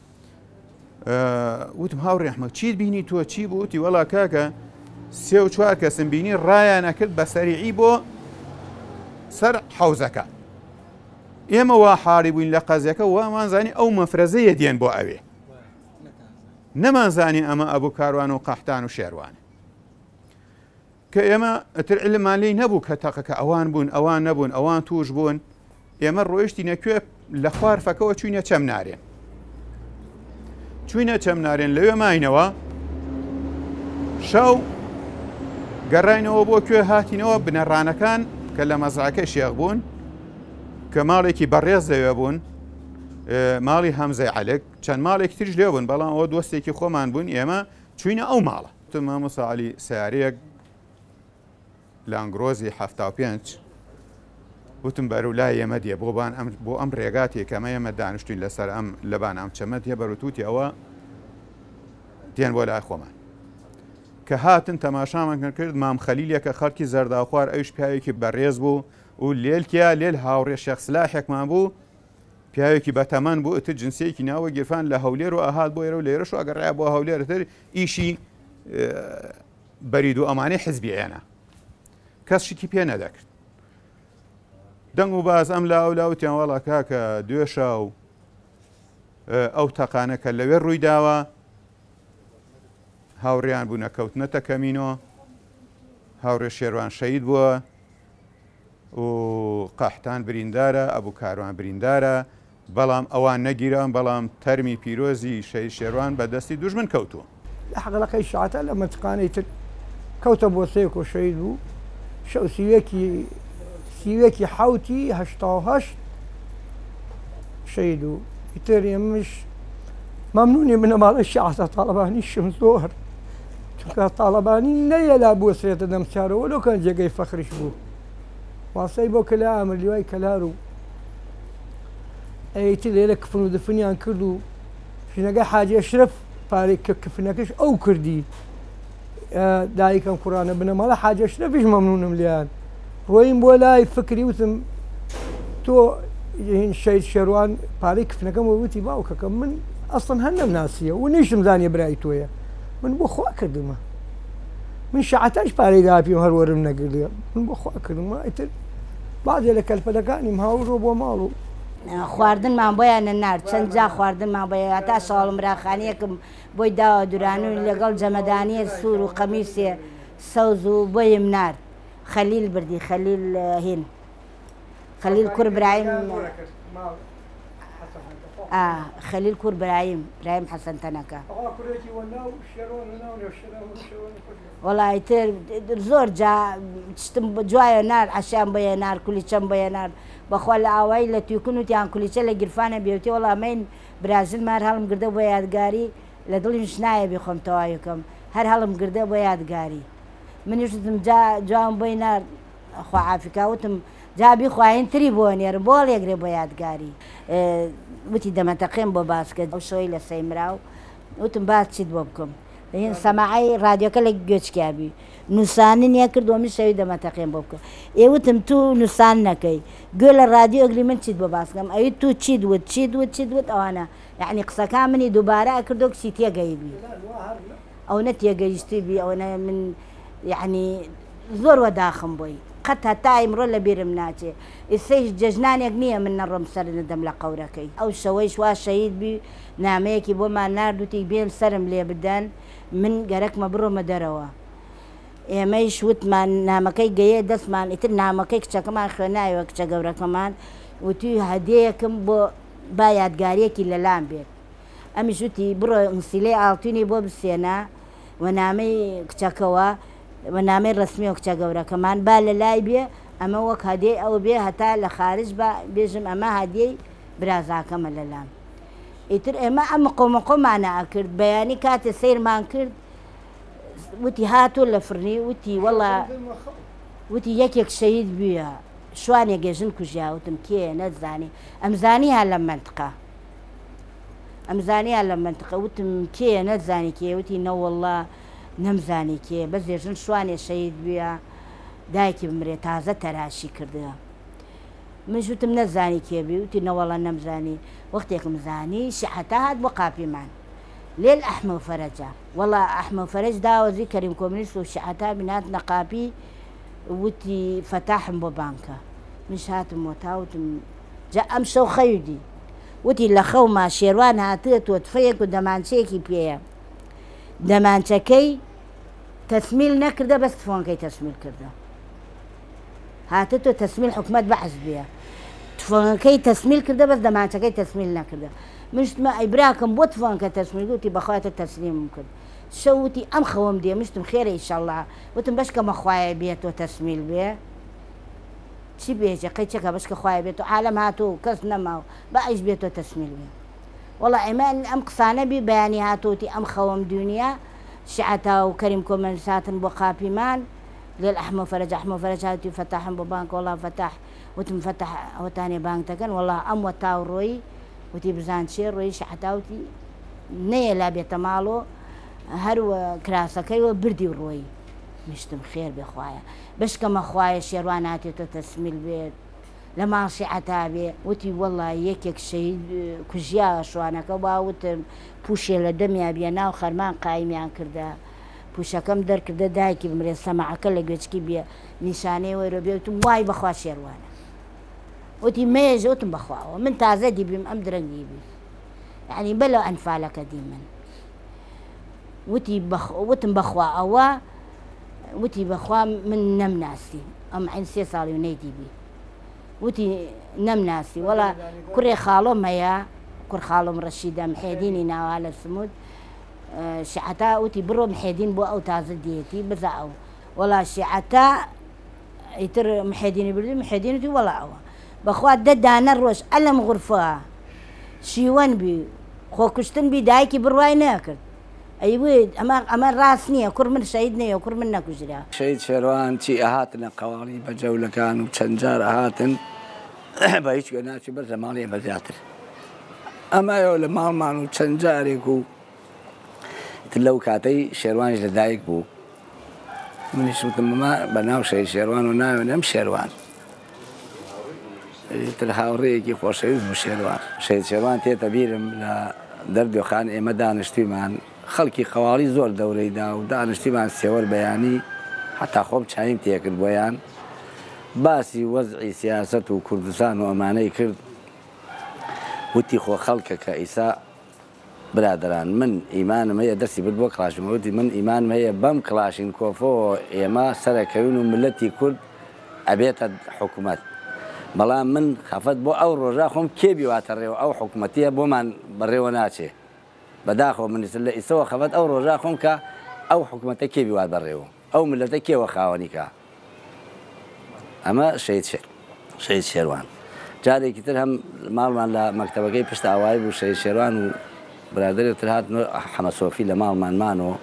وتم هاوڕێ ئەحمەد چیت بینی تۆ چی بوو وتی وەڵا کاکە سێ و چوار کەسم بینی ڕایانە کرد بە سەریعی بۆ سەر حەوزەکە ئێمە وا حاڵی بووین لە قەزیەکە وامانزانی ئەو مەفرەزەیە دێن بۆ ئەوێ نەمانزانی ئەمە ئەبوو کاروان و قەحتان و شێروانە کە ئێمە ئەتر علممان لێی نەبوو کە تەقەکە ئەوان بوون ئەوان نەبوون ئەوان توش بوون ئێمە ڕۆیشتی نەکوێ لە خوارفەکەەوە چوینە چەم نارێن چوینە چەم نارێن لەوێ ماینەوە شەو گەڕاینەوە بۆ کوێ هاتینەوە بنەڕانەکان کە لە مەزرعەکەی شێخ بوون کە ماڵێکی بەڕێز لەوێ بوون ماڵی هەمزەی عەلەک چەند ماڵێکی ترش لێ بوون بەڵام ئەوە دۆستێکی خۆمان بوون ئێمە چوینە ئەو ماڵە مامۆستا عەلی سیارەیەک لانگرۆزی هەفتا و پێنج وتم بەرەو لای ئێمە دێ بۆبان بۆ ئەم ڕێگاتێک ئەمە ئێمە دانیشتوین لەسەر ئەم لەبان ئەم چەمە دێ بەروتوتی ئەوە دێن بۆ لای خۆمان کە هاتن تەماشامان کرد مام خەلیلێکە خەڵکی زەرداخوار ئەوش پیاوێکی بەڕێز بوو و لێلکیا لێل هاوڕێ شێخ سلاحێکمان بوو پیاوێکی بەتەمەن بوو ئەتر جنسەیەکی ناوە گیرفان لە هەولێر و ئاهات بۆ ئێرە و لێرەش و ئەگەڕای بۆ هەولێرتر ئیشی بەرید و ئەمانەی حزبی ئێنە کەس شکی پێ نەدەکرد دەنگ و باز ئەم لا ولاوتیان وەڵا کاکە دوێشە و ئەو تەقانەکە لەوێ ڕووی داوە هاوڕێیان بوونە کەوتنەتە کەمینۆ هاوڕێ شێروان شەید بووە و قەحتان بریندارە ئەبوو کاروان بریندارە بەڵام ئەوان نەگیران بەڵام تەرمی پیرۆزی شەید شێروان بەدەستی دوژمن کەوتووە لە حەقەڵەکەی شاتە لە منتقانەی تر کەوتە بۆ سەیەک و شەید بوو شەو سیوێکی سیوێکی حوتی هەشتا و هەشت شەید و ئیتر ئێمەش مەمنونی منەماڵی شیعەتە تاڵەبانی شم زۆر چونکە تاڵەبانی نەیەلا بوەسرێتە دەمچارەوە لۆکان جێگەی فەخریش بوو واسەی بۆ کەلا ئەمر لیوای کەلار و ئەیتر لێرە کفن و دفنیان کرد و ژنەکەی حاجی ئەشرەف پارێک کە کفنەکەش ئەو کردی دایکم کوڕانە بنەماڵە حاجی ئەشرەفیش مەمنونم لیان ڕۆیم بۆ لای فکری وتم تۆ شەید شێروان پارەی کفنەکەم وتی باوکەکەم من ئەسڵەن هەر نەمناسیە و نیشتم زانیە برای تۆیە من بۆ خوا کردمە من شعتاش پارەی داپیم هەروەرم نەگردێ من بۆ خوا کردمە ئیتر بعضێ لە کەلپەلەکانیم هاوڕۆ بۆ ماڵ و خواردنمان بۆیانە نار چەند جا خواردنمان بۆ تا ساڵم راخانیەکم بۆی داوە دووران و لەگەڵ جەمەدانیە سوور و قەمیسێ سەوز و بۆیم نار خەلیل بردی خەلیل هین خەلیل کوڕ برایم خەلیل کوڕ برایم برایم حەسەن تەنەکە وەڵای تر زۆر جا چتم جوایە نار عەشیان بۆیە نار کولیچەم بۆیە نار بەخوا لە ئاوایی لە تویکن وتیان کولیچە لە گیرفانە بێوتی وەڵامەین برازیل مار هەڵم گردە بۆ یادگاری لە دڵیش نایە بێخۆم تەواویەکەم هەر هەڵم گردە بۆ یادگاری منیش وتم جا جوام بۆی نار خوا عافیکا وتم جا بیخواین تری بۆ نێرم بۆ لێگرێ بۆ یادگاری وتی دەمەتەقێم بۆ باسکە ئەو شۆی لە سەیمراو وتم باس چیت بۆ بکەم هین سەماعی رادیۆکە لە گوێچکابی نووسانی نییە کردومی شەوی دەمەتەقێم بۆ بکە ئێوتم تو نووسان نەکەی گوێ لە رادیۆگری من چیت بۆ باسکەم ئەوی تو چیت وت چیت وت چیت وت ئەوانە یعنی قسەکان منی دووبارە کردو کسی تێگەیبی ئەو نە تێگەیشتیبی ئەوە من یعنی زۆر وەداخم بۆی قەت هەتا ئیمڕۆ لە بیرم ناچێ ئێستەیش جەژنانێک نییە من نەڕۆم سەر نەدەم لە قەورەکەی ئەو شەوەیش وا شەهید بی نامەیەکی بۆمان ناردوتی بێم سرم لێ بدەن من گەرەکمە بڕۆمە دەرەوە ئێمەیش وتمان نامەکەی گەیە دەستمان ئیتر نامەکەی کچەکەمان خوێنایەوە کچە گەورەکەمان وتی هەدیەیەکم بۆ با یادگاریەکی لەلام بێت ئەمیش وتی بڕۆ ئەنسیلەی ئاڵتوینی بۆ بسێنە و نامەی کچەکەوە و نامەی ڕسمی و کچە گەورەکەمان با لە لای بێ ئەمە وەک هەدیەی ئەو بێ هەتا لە خارج بە بێژم ئەمە هەدیەی برازاکەمە لەلام ئیتر ئێمە ئەم قۆمەقۆمانە ئەکرد بەیانی کاتێ سەیرمان کرد وتی هاتۆ لە فرنی وتی وەڵا وتی یەکێک شەهید بووە شوانێک گێژن کوژیا وتم کێ نەتزانی ئەمزانی هە لە منتقە ئەمزانی هە لە منتقە وتم کێ نەتزانی کێ وتی نەوەڵڵا نەمزانی کێ بەس دێژن شوانێ شەهید بووە دایکی بمرێ تازە تەراشی کردووە من وتم نەزانی کێ بی وتی نەوەڵە نەمزانی وەختێکم زانی شیعەتە هات بۆ قاپیمان لێل ئەحمە و فەرەجە وەڵا ئەحمە و فەرەج داوەزی کەریم کۆمونیست و شیعەتە بینات نەقاپی وتی فەتاحم بۆ بانکە منش هاتم وەتا وتم جا ئەم شەو خەیودی وتی لە خەوما شێروان هاتووە تۆ تفەیەک و دەمانچەیەکی پێیە دەمانچەکەی تەسمیل نەکردە بەس تفۆنەکەی تەسمیل کردە هاتتۆ تەسمیل حکومەت بەحث بێ تفۆنەکەی تەسمیل کردە بەس دەمانچەکەی تەسمیل نەکردە مشتمە ئەی براکەم بۆ تفۆنکە تەسمیل گوتی بەخواتە تەسلیمم کرد شەوتی ئەم خەوەم دێ مشتم خێرە ئیشەڵڵا وتم بەشکە مەخوایە بێتەوە تەسمیل بێ چی بێجە قەیچەکە بەشکە خوایە بێت و عالەم هاتوو کەس نەماوە بە ئەیش بێتەوە تەسمیل بێ وەڵا ئێمە ئەم قسانە بی بەیانی هاتووتی ئەم خەوەم دنیا شعتا و کەریم کۆمەل ساتن بۆ قاپیمان لێل ئەحمە فەرەج ئەحمە فەرەج هاتی فەتاحم بۆ بانک وەڵا فەتاح وتم فەتاح ئەوەتانێ بانک دەکەن وەڵا ئەم وەتا و ڕۆی وتی بزان چێ ڕۆی شعتاوتی نەیە لا بێتە ماڵۆ هەروە کراسەکەیەوە بردی و ڕۆی مشتم خێر بێخوایە بەشکەمە خوایە شێوان هاتێتە تەسمیل بێت لە ماڵ شیعەتا بێ وتی وەڵا یەکێک شەهید کوژیا شوانەکە باوتم پوشێ لە دەمیا بێ ناو خەرمان قایمیان کردە پوشەکەم دەرکردە دایکی بمرێ سەماعەکە لە گوێچکی بێ نیشانەی وەرە بێ وتم وای بەخوا شێوانە وتی مێژ وتم بەخواوە من تازە دیبیم ئەم درەنگی بی یعنی بەلە ئەنفالەکە دی من وتی وتم بەخوا ئەوە وتی بەخوا من نەمناسی ئەم عین سێ ساڵی و نەیدیبی وتی نەمناسی وەڵا کوڕێ خاڵۆم هەیە کوڕ خاڵۆم ڕەشیدە محێدینی ناوە لە سمود شیعەتا وتی بڕۆ محێدین بۆ ئەو تازە دێتی بزە ئەو وەڵا شیعەتا ئیتر محێدینی بردی محێدینتی وەڵا ئەوە بەخوا دە دانە ڕۆژ ئەلەم غورفە شیوەن بی خۆکوشتن بی دایکی بڕوای نەکرد ئەیوێت ئەمە ئەمە ڕاست نییە کوڕ من شەید نەیە کوڕ من نەکوژرا شەید شێروان چی ئەهاتنە قەواڵی بە جەولەکان و چەند جار ئەهاتن بە هیچ گوێ ناچی بەر لە ماڵی ئێمە زیاتر ئەمایەوە لە ماڵمان و چەند جارێک و تر لەو کاتەی شێروانش لەدایک بوو منیش وتم ئەمە بەناو شەید شێروان و ناوێنم شێروان تر هاوڕێیەکی خۆشەویست بوو شێروان شەید شێروان تێتە بیرم لە دەردێخان ئێمە دانیشتویمان خەڵکی قەواڵی زۆر دەورەیدا و دانیشتیمان سێوەر بەیانی حتا خۆم چایم تێکرد بۆیان باسی وەزعی سیاسەت و کوردستان و ئەمانەی کرد وتی خۆ خەڵکەکە ئیسا برادران من ئیمانم هەیە دەستی برد بۆ کڵاشم وتی من ئیمانم هەیە بەم کڵاشین کۆفەوە ئێمە سەرەکەوین و ملەتی کورد ئەبێتە حکوومەت بەڵام من خەفەت بۆ ئەو ڕۆژا خۆم کێبی واتە ڕێوە ئەو حکوومەتیە بۆمان بەڕێوە ناچێ بەداخۆ منیسر لە ئیسەوە خەفەت ئەو ڕۆژا خۆم کە ئەو حکوومەتە کێبی وات بەڕێوە ئەو ملەتە کێوە خاوەنیکە ئەمە شەید شەید شێروان جارێکی تر هەم ماڵمان لە مەکتەبەکەی پشت ئاوایی بوو شەید شێروان و برادێکتر هات حەمە سۆفی لە ماڵمانمانەوە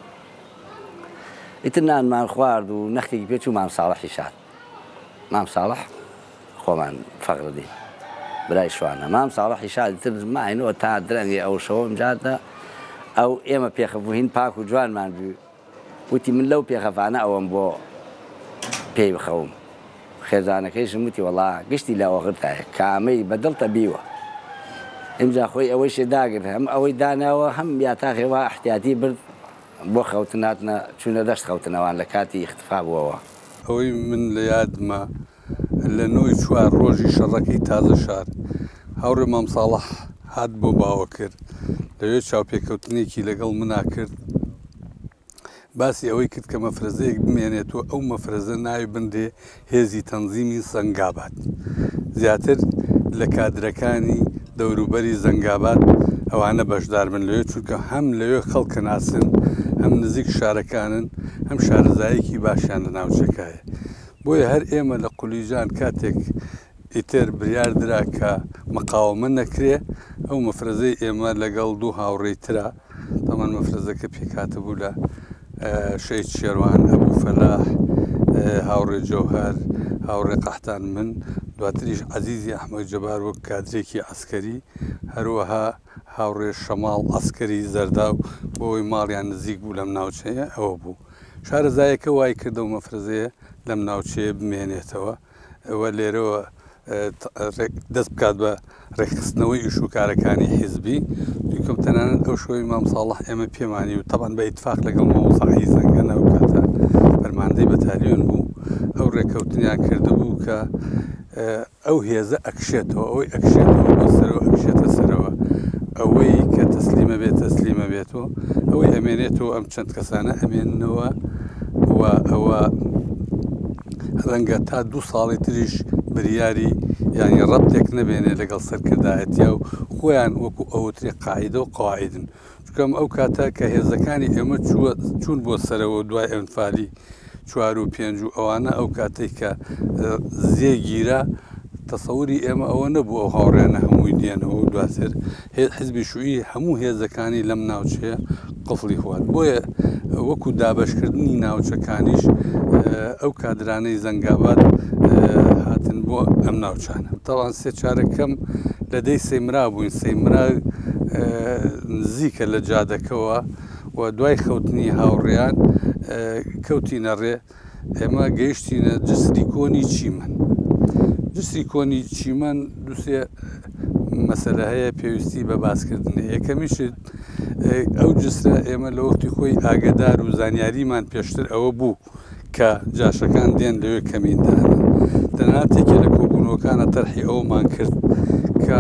ئیتر نانمان خوارد و نەختێکی پێچ و مام ساڵحی شاد مام ساڵح خۆمان فەقردی برای شوانە مام ساڵحی شادی تر ماینەوە تا درەنگی ئەو شەوەم جاتە ئەو ئێمە پێخەبووهین پاک و جوانمان بوو وتی من لەو پێخەفانە ئەوەم بۆ پێی بخەوم خێزانەکەیشم وتی وەڵا گشتی لاوەغرتایە کامەی بەدڵتە بیوە ئەمجا خۆی ئەوەی شێداگرت هەم ئەوەی داناوە هەم یا تا خێوا احتیاتی برد بۆ خەوتناتنە چوونە دەشت خەوتنەوان لە کاتی اختفا بووەوە ئەوەی من لە یادمە لە نۆی چوار ڕۆژی شەڕەکەی تازە شار هاوڕێ مام ساڵح هات بۆ باوە کرد لەوێ چاوپێکەوتنێکی لەگەڵ منا کرد باسی ئەوەی کرد کە مەفرەزەیەک بمێنێتەوە ئەو مەفرەزە ناوی بندێ هێزی تەنزیمی سەنگابات زیاتر لە کادرەکانی دەوروبەری زەنگابات ئەوانە بەشدار بن لەوێ چونکە هەم لەوێ خەڵکە ناسن هەم نزیک شارەکانن هەم شارەزایەکی باشیان لە ناوچەکایە بۆیە هەر ئێمە لە قولیجان کاتێک ئیتر بریاردرا کە مەقاومە نەکرێ ئەو مەفرەزەی ئێمە لەگەڵ دوو هاوڕێی ترا تەمان مەفرەزەکە پێکاتە بوو لە شەید شێروان ئەبوو فەلاح هاوڕێ جەوهەر هاوڕێ قەحتان من دواتریش عەزیزی ئەحمەد جەبار وەک کادرێکی عەسکەری هەروەها هاوڕێ شەماڵ عەسکەری زەرداو بۆی ماڵیان نزیک بوو لەم ناوچەیە ئەوە بوو شارەزایەکە وای کردە و مەفرەزەیە لەم ناوچەیە بمێنێتەوە ئەوە لێرەوە دەست بکات بە ڕێکخستنەوەی ئیشوکارەکانی حیزبی دوکەم تەنانەت ئەو شۆی مام ساڵح ئێمە پێمانی و تەبان بە ئیتفاق لەگەڵ مەوەزعی زەنگەنە و کاتە فەرماندەی بەتالیۆن بوو ئەو ڕێکەوتنیان کردبوو کە ئەو هێزە ئەکشێتەوە ئەوەی ئەکشێتەوە بۆ سەرەوە ئەکشێتە سەرەوە ئەوەی کە تەسلیمە بێت تەسلیمە بێتەوە ئەوەی ئەمێنێتەوە ئەم چەند کەسانە ئەمێننەوە ئەوە ڕەنگە تا دوو ساڵی تریش بریاری یانی ڕەبتێک نەبێنێ لەگەڵ سەرکردایەتیا و خۆیان وەکو ئەوتری قاعدە و قاعدن چکەم ئەو کاتە کە هێزەکانی ئێمە چوون بۆ سەرەوە دوای ئەنفالی چوار و پێنج و ئەوانە ئەو کاتێک کە زێگیرە تەسەوری ئێمە ئەوە نەبوو ئەو هاوڕێنە هەمووی دێنەوە و دواتر حیزبی شووی هەموو هێزەکانی لەم ناوچەیە قفڵی خوارد بۆیە وەکو دابشکردنی ناوچەکانیش ئەو کادرانەی زەنگاباد هاتن بۆ ئەم ناوچانە تاوان سێ چارەکەم لە دەی سەیمرا بووین سەیمرا نزیکە لە جادەکەەوە و دوای خەوتنی هاوڕێیان کەوتینە ڕێ ئێمە گەیشتینە جسری کۆنی چیمەن جسری کۆنی چیمەن دووسێ مەسەلە هەیە پێویستی بە باسکردنی یەکەمیشت ئەو جسرە ئێمە لە وەختی خۆی ئاگدار و زانیاریمان پێشتر ئەوە بوو کە جاشەکان دێن لەوێ کەمیندانە تەنانەتێکی لە کۆبوونەوەکانە تەرحی ئەومان کرد کە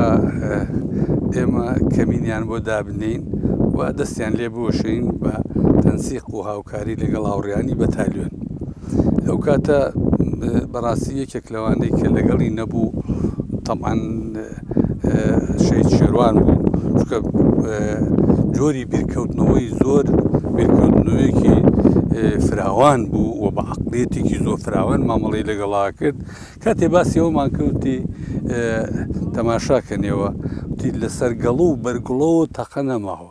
ئێمە کەمینیان بۆ دابنین و دەستیان لێ بۆشین بە تەنسیق و هاوکاری لەگەڵ هاوڕێیانی بەتالیۆن ئەو کاتە بەڕاستی یەکێک لەوانەی کە لەگەڵی نەبوو تەمان شەید شێروان بوو چکە جۆری بیرکەوتنەوەی زۆر بیرکەوتنەوەیەکی فراوان بوو و بە عەقڵیەتێکی زۆر فراوان مامەڵەی لەگەڵا کرد کاتێ باسی ئەومان کەوتی تەماشاکەنێەوە وتی لەسەر گەڵە و بەرگڵەوە تەقە نەماوە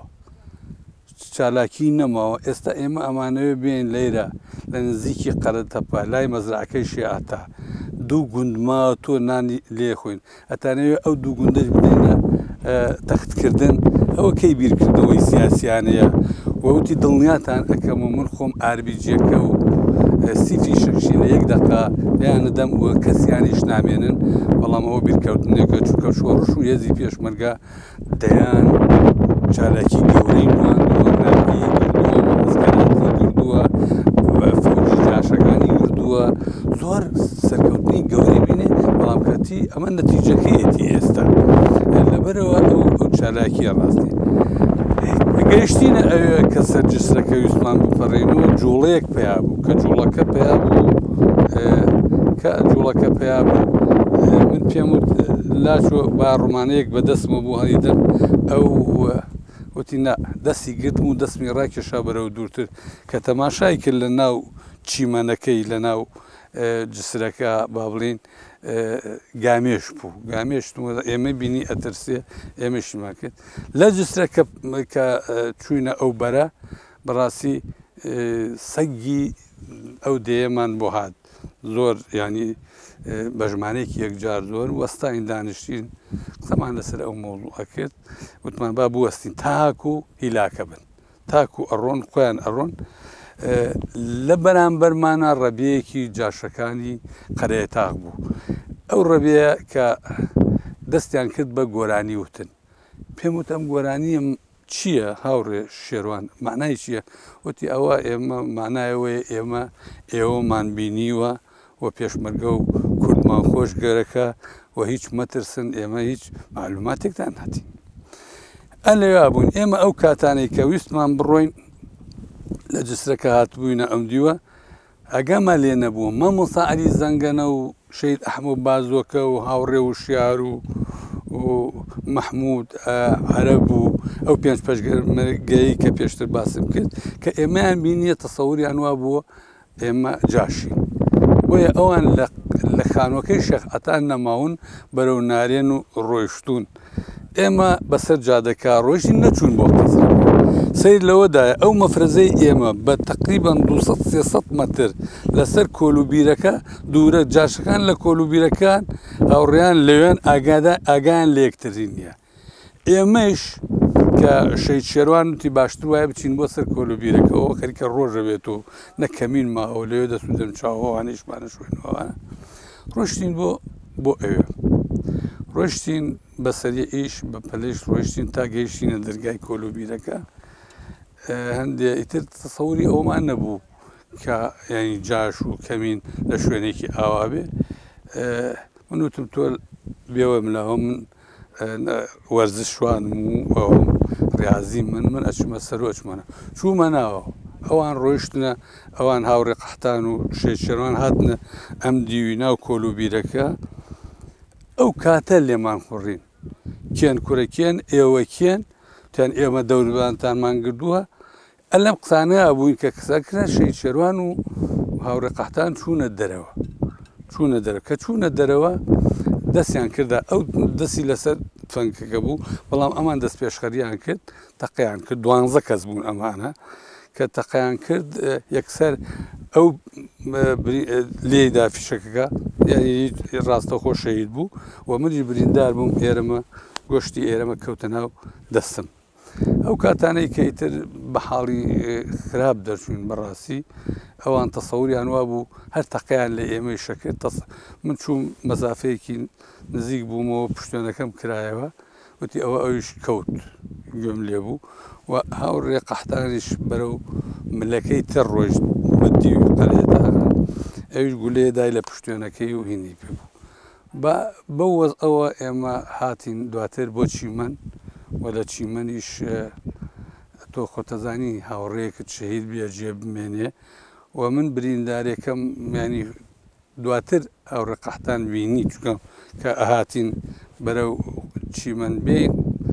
چالاکی نەماوە ئێستا ئێمە ئەمانەوە بێن لەیرە لە نزیکی قەرەتەپە لای مەزرعەکەی شێعەتە دوو گوندما تۆ نانی لێ خوێن ئەتانەوێت ئەو دوو گوندەش بدەینە تەختکردن ئەوە کەی بیرکردنەوەی سیاسیانەیە وەوتی دڵنیاتان ئەەکەمە من خۆم ئاربیجیەکە و سیفی شەکشی لە یەک دەقا لیانەدەم وە کەسیانیش نامێنن بەڵام ئەوە بیرکەوتنێکە چووکە شۆڕش و هێزی پێشمەرگا دەیان چالاکی گەورەی نواندووە ناپی گردووە مەزگەراتی گردووە فەوجی جاشەکانی گردووە زۆر سەرکەوتنی گەورەی بینێ بەڵام کاتی ئەمە نەتیجەکەیەتی ئێستا لەبەرەوە ئەو ئەو چالاکیە ڕاستی گەیشتینە ئەوێ کە سەرجسرەکە ویسمان بپەڕێنەوە جوڵەیەک پیا بوو کە جوڵەکە پیا بوو کە جوڵەکە پیا بوو من پێم لاچۆ با ڕوومانەیەک بەدەستمە بوو هەیدەم ئەو وتی نا دەستی گرتم و دەستمی ڕاکێشا بەرەو دوورتر کە تەماشای کرد لە ناو چیمەنەکەی لە ناو جسرەکە با بڵین گامێش بوو گامێشتمە ئێمە بینی ئەترسێ ئێمەشیمان کرد لە جسرەکە کە چوینە ئەو بەرە بەڕاستی سەگی ئەو دێمان بۆ هات زۆر ینی بەژمانێکی یەکجار زۆر وەستاین دانیشتین قسەمان لەسەر ئەو مۆڵوعە کرد وتمان با بوەستین تاکو و هیلاکە بن تاکو ئەڕۆن خۆیان ئەڕۆن لە بەرامبەرمانە ڕەبەیەکی جاشەکانی قەرەیەتاغ بوو ئەو ڕەبەیە کە دەستیان کرد بە گۆرانی وتن پێم وت ئەم گۆرانیم چییە هاوڕێ شێروان معنای چییە وتی ئەوە ئێمە معنایەوەی ئێمە ئێوەمان بینیوە و پێشمەرگە و کوردمان خۆش گەرەکە و هیچ مەترسن ئێمە هیچ معلوماتێکتان هاتی ئە لەوێ بوون ئێمە ئەو کاتانەی کە ویستمان بڕۆین لە جسرەکە هاتبووینە ئەم دیوە ئەگەمە لێ نەبووە مە موساعری زەنگەنە و شەید ئەحمەد بازۆکە و هاوڕێ و شیار و مححمود عەرەب و ئەو پێنج پەشگەی کە پێشتر باسم کرد کە ئێمەیان بینیە تەسەووریان وا بووە ئێمە جاشین بۆیە ئەوان لە خانوەکەی شێخعەتان نەماون بەرەو نارێن و ڕۆیشتون ئێمە بەسەر جادەکە ڕۆژی نەچوون بۆ قەزر سیر لەوەدایە ئەو مەفرەزەی ئێمە بە تقریبان دووسەد سێسەد مەتر لەسەر کۆلوبیرەکە دوورە جاشەکان لە کۆلوبیرەکان هاوڕێیان لەوێن ئاگایان لە یەکتری نییە ئێمەش کە شەید شێروان وتی باشتر وایە بچین بۆ سەر کۆلوبیرەکەەوە خەریکە ڕۆژە بێت و نەکەمین ماەوە لەوێ دەست و دەمچاوەوانیشمانە شوێنەوە ڕۆشتین بۆ بۆ ئەوێ ڕۆشتین بەسەری ئیش بە پەلەیش ڕۆشتین تا گەیشتینە دەرگای کۆلوبیرەکە هەندێک ئیتر تەسەووری ئەومان نەبوو کە ینی جاش و کەمین لە شوێنێکی ئاوا بێ من وتم تۆ بێوە ملاوە من وەرزش شوانم و ئەوم ڕاضی من من ئەچمە سەرۆچمانە چوومە ناوە ئەوان ڕۆیشتنە ئەوان هاوڕێ قەحتان و شێت شێروان هاتنە ئەم دیوی ناو کۆلوبیرەکە ئەو کاتە لێمان خوڕین کێن کوورەکێن ئێوە کێن تیان ئێمە دەوربانتانمان گردووە ئە لەم قسانەیە بووین کە قسەکرا شەید شێروان و هاوڕێ قەحتان چوونە دەرەوە چوونە دەرەوە کە چوونە دەرەوە دەستیان کردا ئەو دەستی لەسەر تفەنگەکە بوو بەڵام ئەمان دەست پێشخەریان کرد تەقیان کرد دوانزە کەس بوون ئەمانە کە تەقیان کرد یەکسەر ئەو لێدا فیشەکەکە یعنی ڕاستەخۆ شەید بوو و منیش بریندار بووم ئێرەمە گۆشتی ئێرەمە کەوتە ناو دەستم ئەو کاتانەی کە ئیتر بە حاڵی خراپ دەرچوین بەڕاستی ئەوان تەسەوریان وا بوو هەر تەقیان لە ئێمەی شەکرد من چوم مەزافەیەکی نزیک بوومەوە پشتێنەکەم کرایەوە وتی ئەوە ئەویش کەوت گوێم لێ بوو و هاوڕێ قەحتانیش بەرەو ملەکەی تر ڕۆیشت بەدی و قەلێدا ئەویش گولێدای لە پشتێنەکەی و هینی پێ بوو بە وەز ئەوە ئێمە هاتین دواتر بۆ چیمەن و لە چیمەنیش تۆ خۆتەزانی هاوڕێیەکت شەهید بێ جێ بمێنێ و من بریندارێکەم ینی دواتر هاوڕێ قەحتان بینی چکەم کە ئەهاتین بەرەو چیمەن بین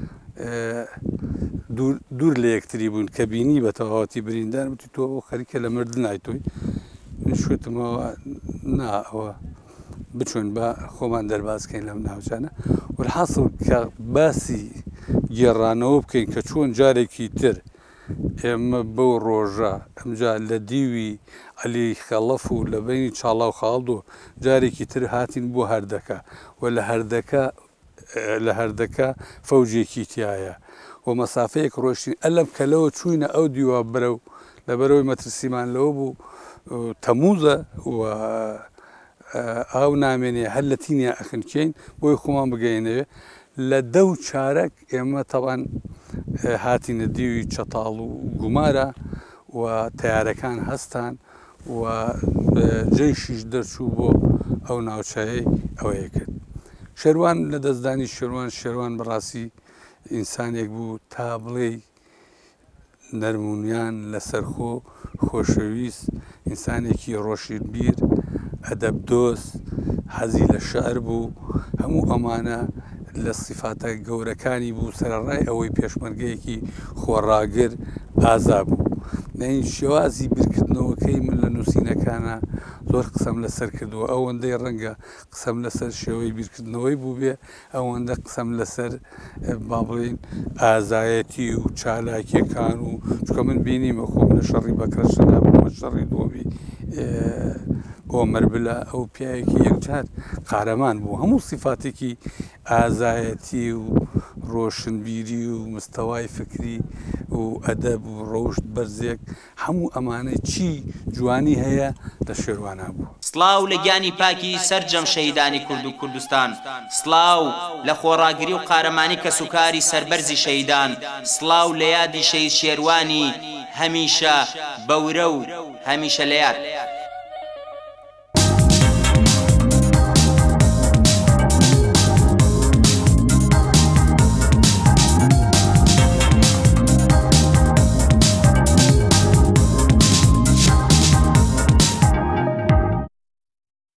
دوور لە یەکتری بوون کە بینی بە تەواوەتی بریندار وتی تۆ خەریکە لە مردن ئایتۆی شوتمەوە نا ئەوە بچۆن بە خۆمان دەربازکەین لەم ناوچانە وەرحاصڵ کە باسی گێڕانەوە بکەین کە چۆن جارێکی تر ئێمە بەو ڕۆژە ئەمجا لە دیوی عەلی خەڵەف و لە بینی چاڵاو خاڵد و جارێکی تر هاتین بۆ هەردەکە و لە هەردەکە لە هەردەکە فەوجێکی تایە و مەسافەیەک ڕۆشتین ئەلەم کە لەوە چوینە ئەو دیوە بەرەو لە بەرەوەی مەترسیمان لەوە بوو تەموزە و ئاو نامێنێ هەر لە تینیا ئەخنکەین بۆی خۆمان بگەینەوێ لە دەو چارەک ئێمە تەوان هاتینە دیوی چەتاڵ و گومارە و تیارەکان هەستان و جێیشیش دەرچوو بۆ ئەو ناوچایی ئەوەیە کرد شێروان لە دەستدانی شێروان شێروان بەڕاستی ئینسانێک بوو تا بڵێ نەرمونیان لەسەرخۆ خۆشەویست ئینسانێکی ڕۆشید بیر ئەدەب دۆست حەزی لە شەعر بوو هەموو ئەمانە لە سیفاتە گەورەکانی بوو سەرڕای ئەوەی پێشمەرگەیەکی خۆڕاگر ئازا بوو نین شێوازی بیرکردنەوەکەی من لە نووسینەکانە زۆر قسەم لەسەر کردووە ئەوەندەی ڕەنگە قسەم لەسەر شێوەی بیرکردنەوەی بوو بێ ئەوەندە قسەم لەسەر با بڵێن ئازایەتی و چالاکیەکان و چکە من بینیمە خۆم لە شەڕی بەکرەشەدا بوومە شەڕی دۆبی ئۆمەر بلە ئەو پیاوێکی یەکجار قارەمان بوو هەموو سیفاتێکی ئازایەتی و ڕۆشنبیری و مستەوای فکری و ئەدەب و ڕەوشت بەرزێک هەموو ئەمانە چی جوانی هەیە لە شێروانە بوو سڵاو لە گیانی پاکی سەرجەم شەهیدانی کورد و کوردستان سڵاو لە خۆڕاگری و قارەمانی کە سوکاری سەربەرزی شەهیدان سڵاو لە یادی شەهید شێروانی هەمیشە بەورە و هەمیشە لە یاد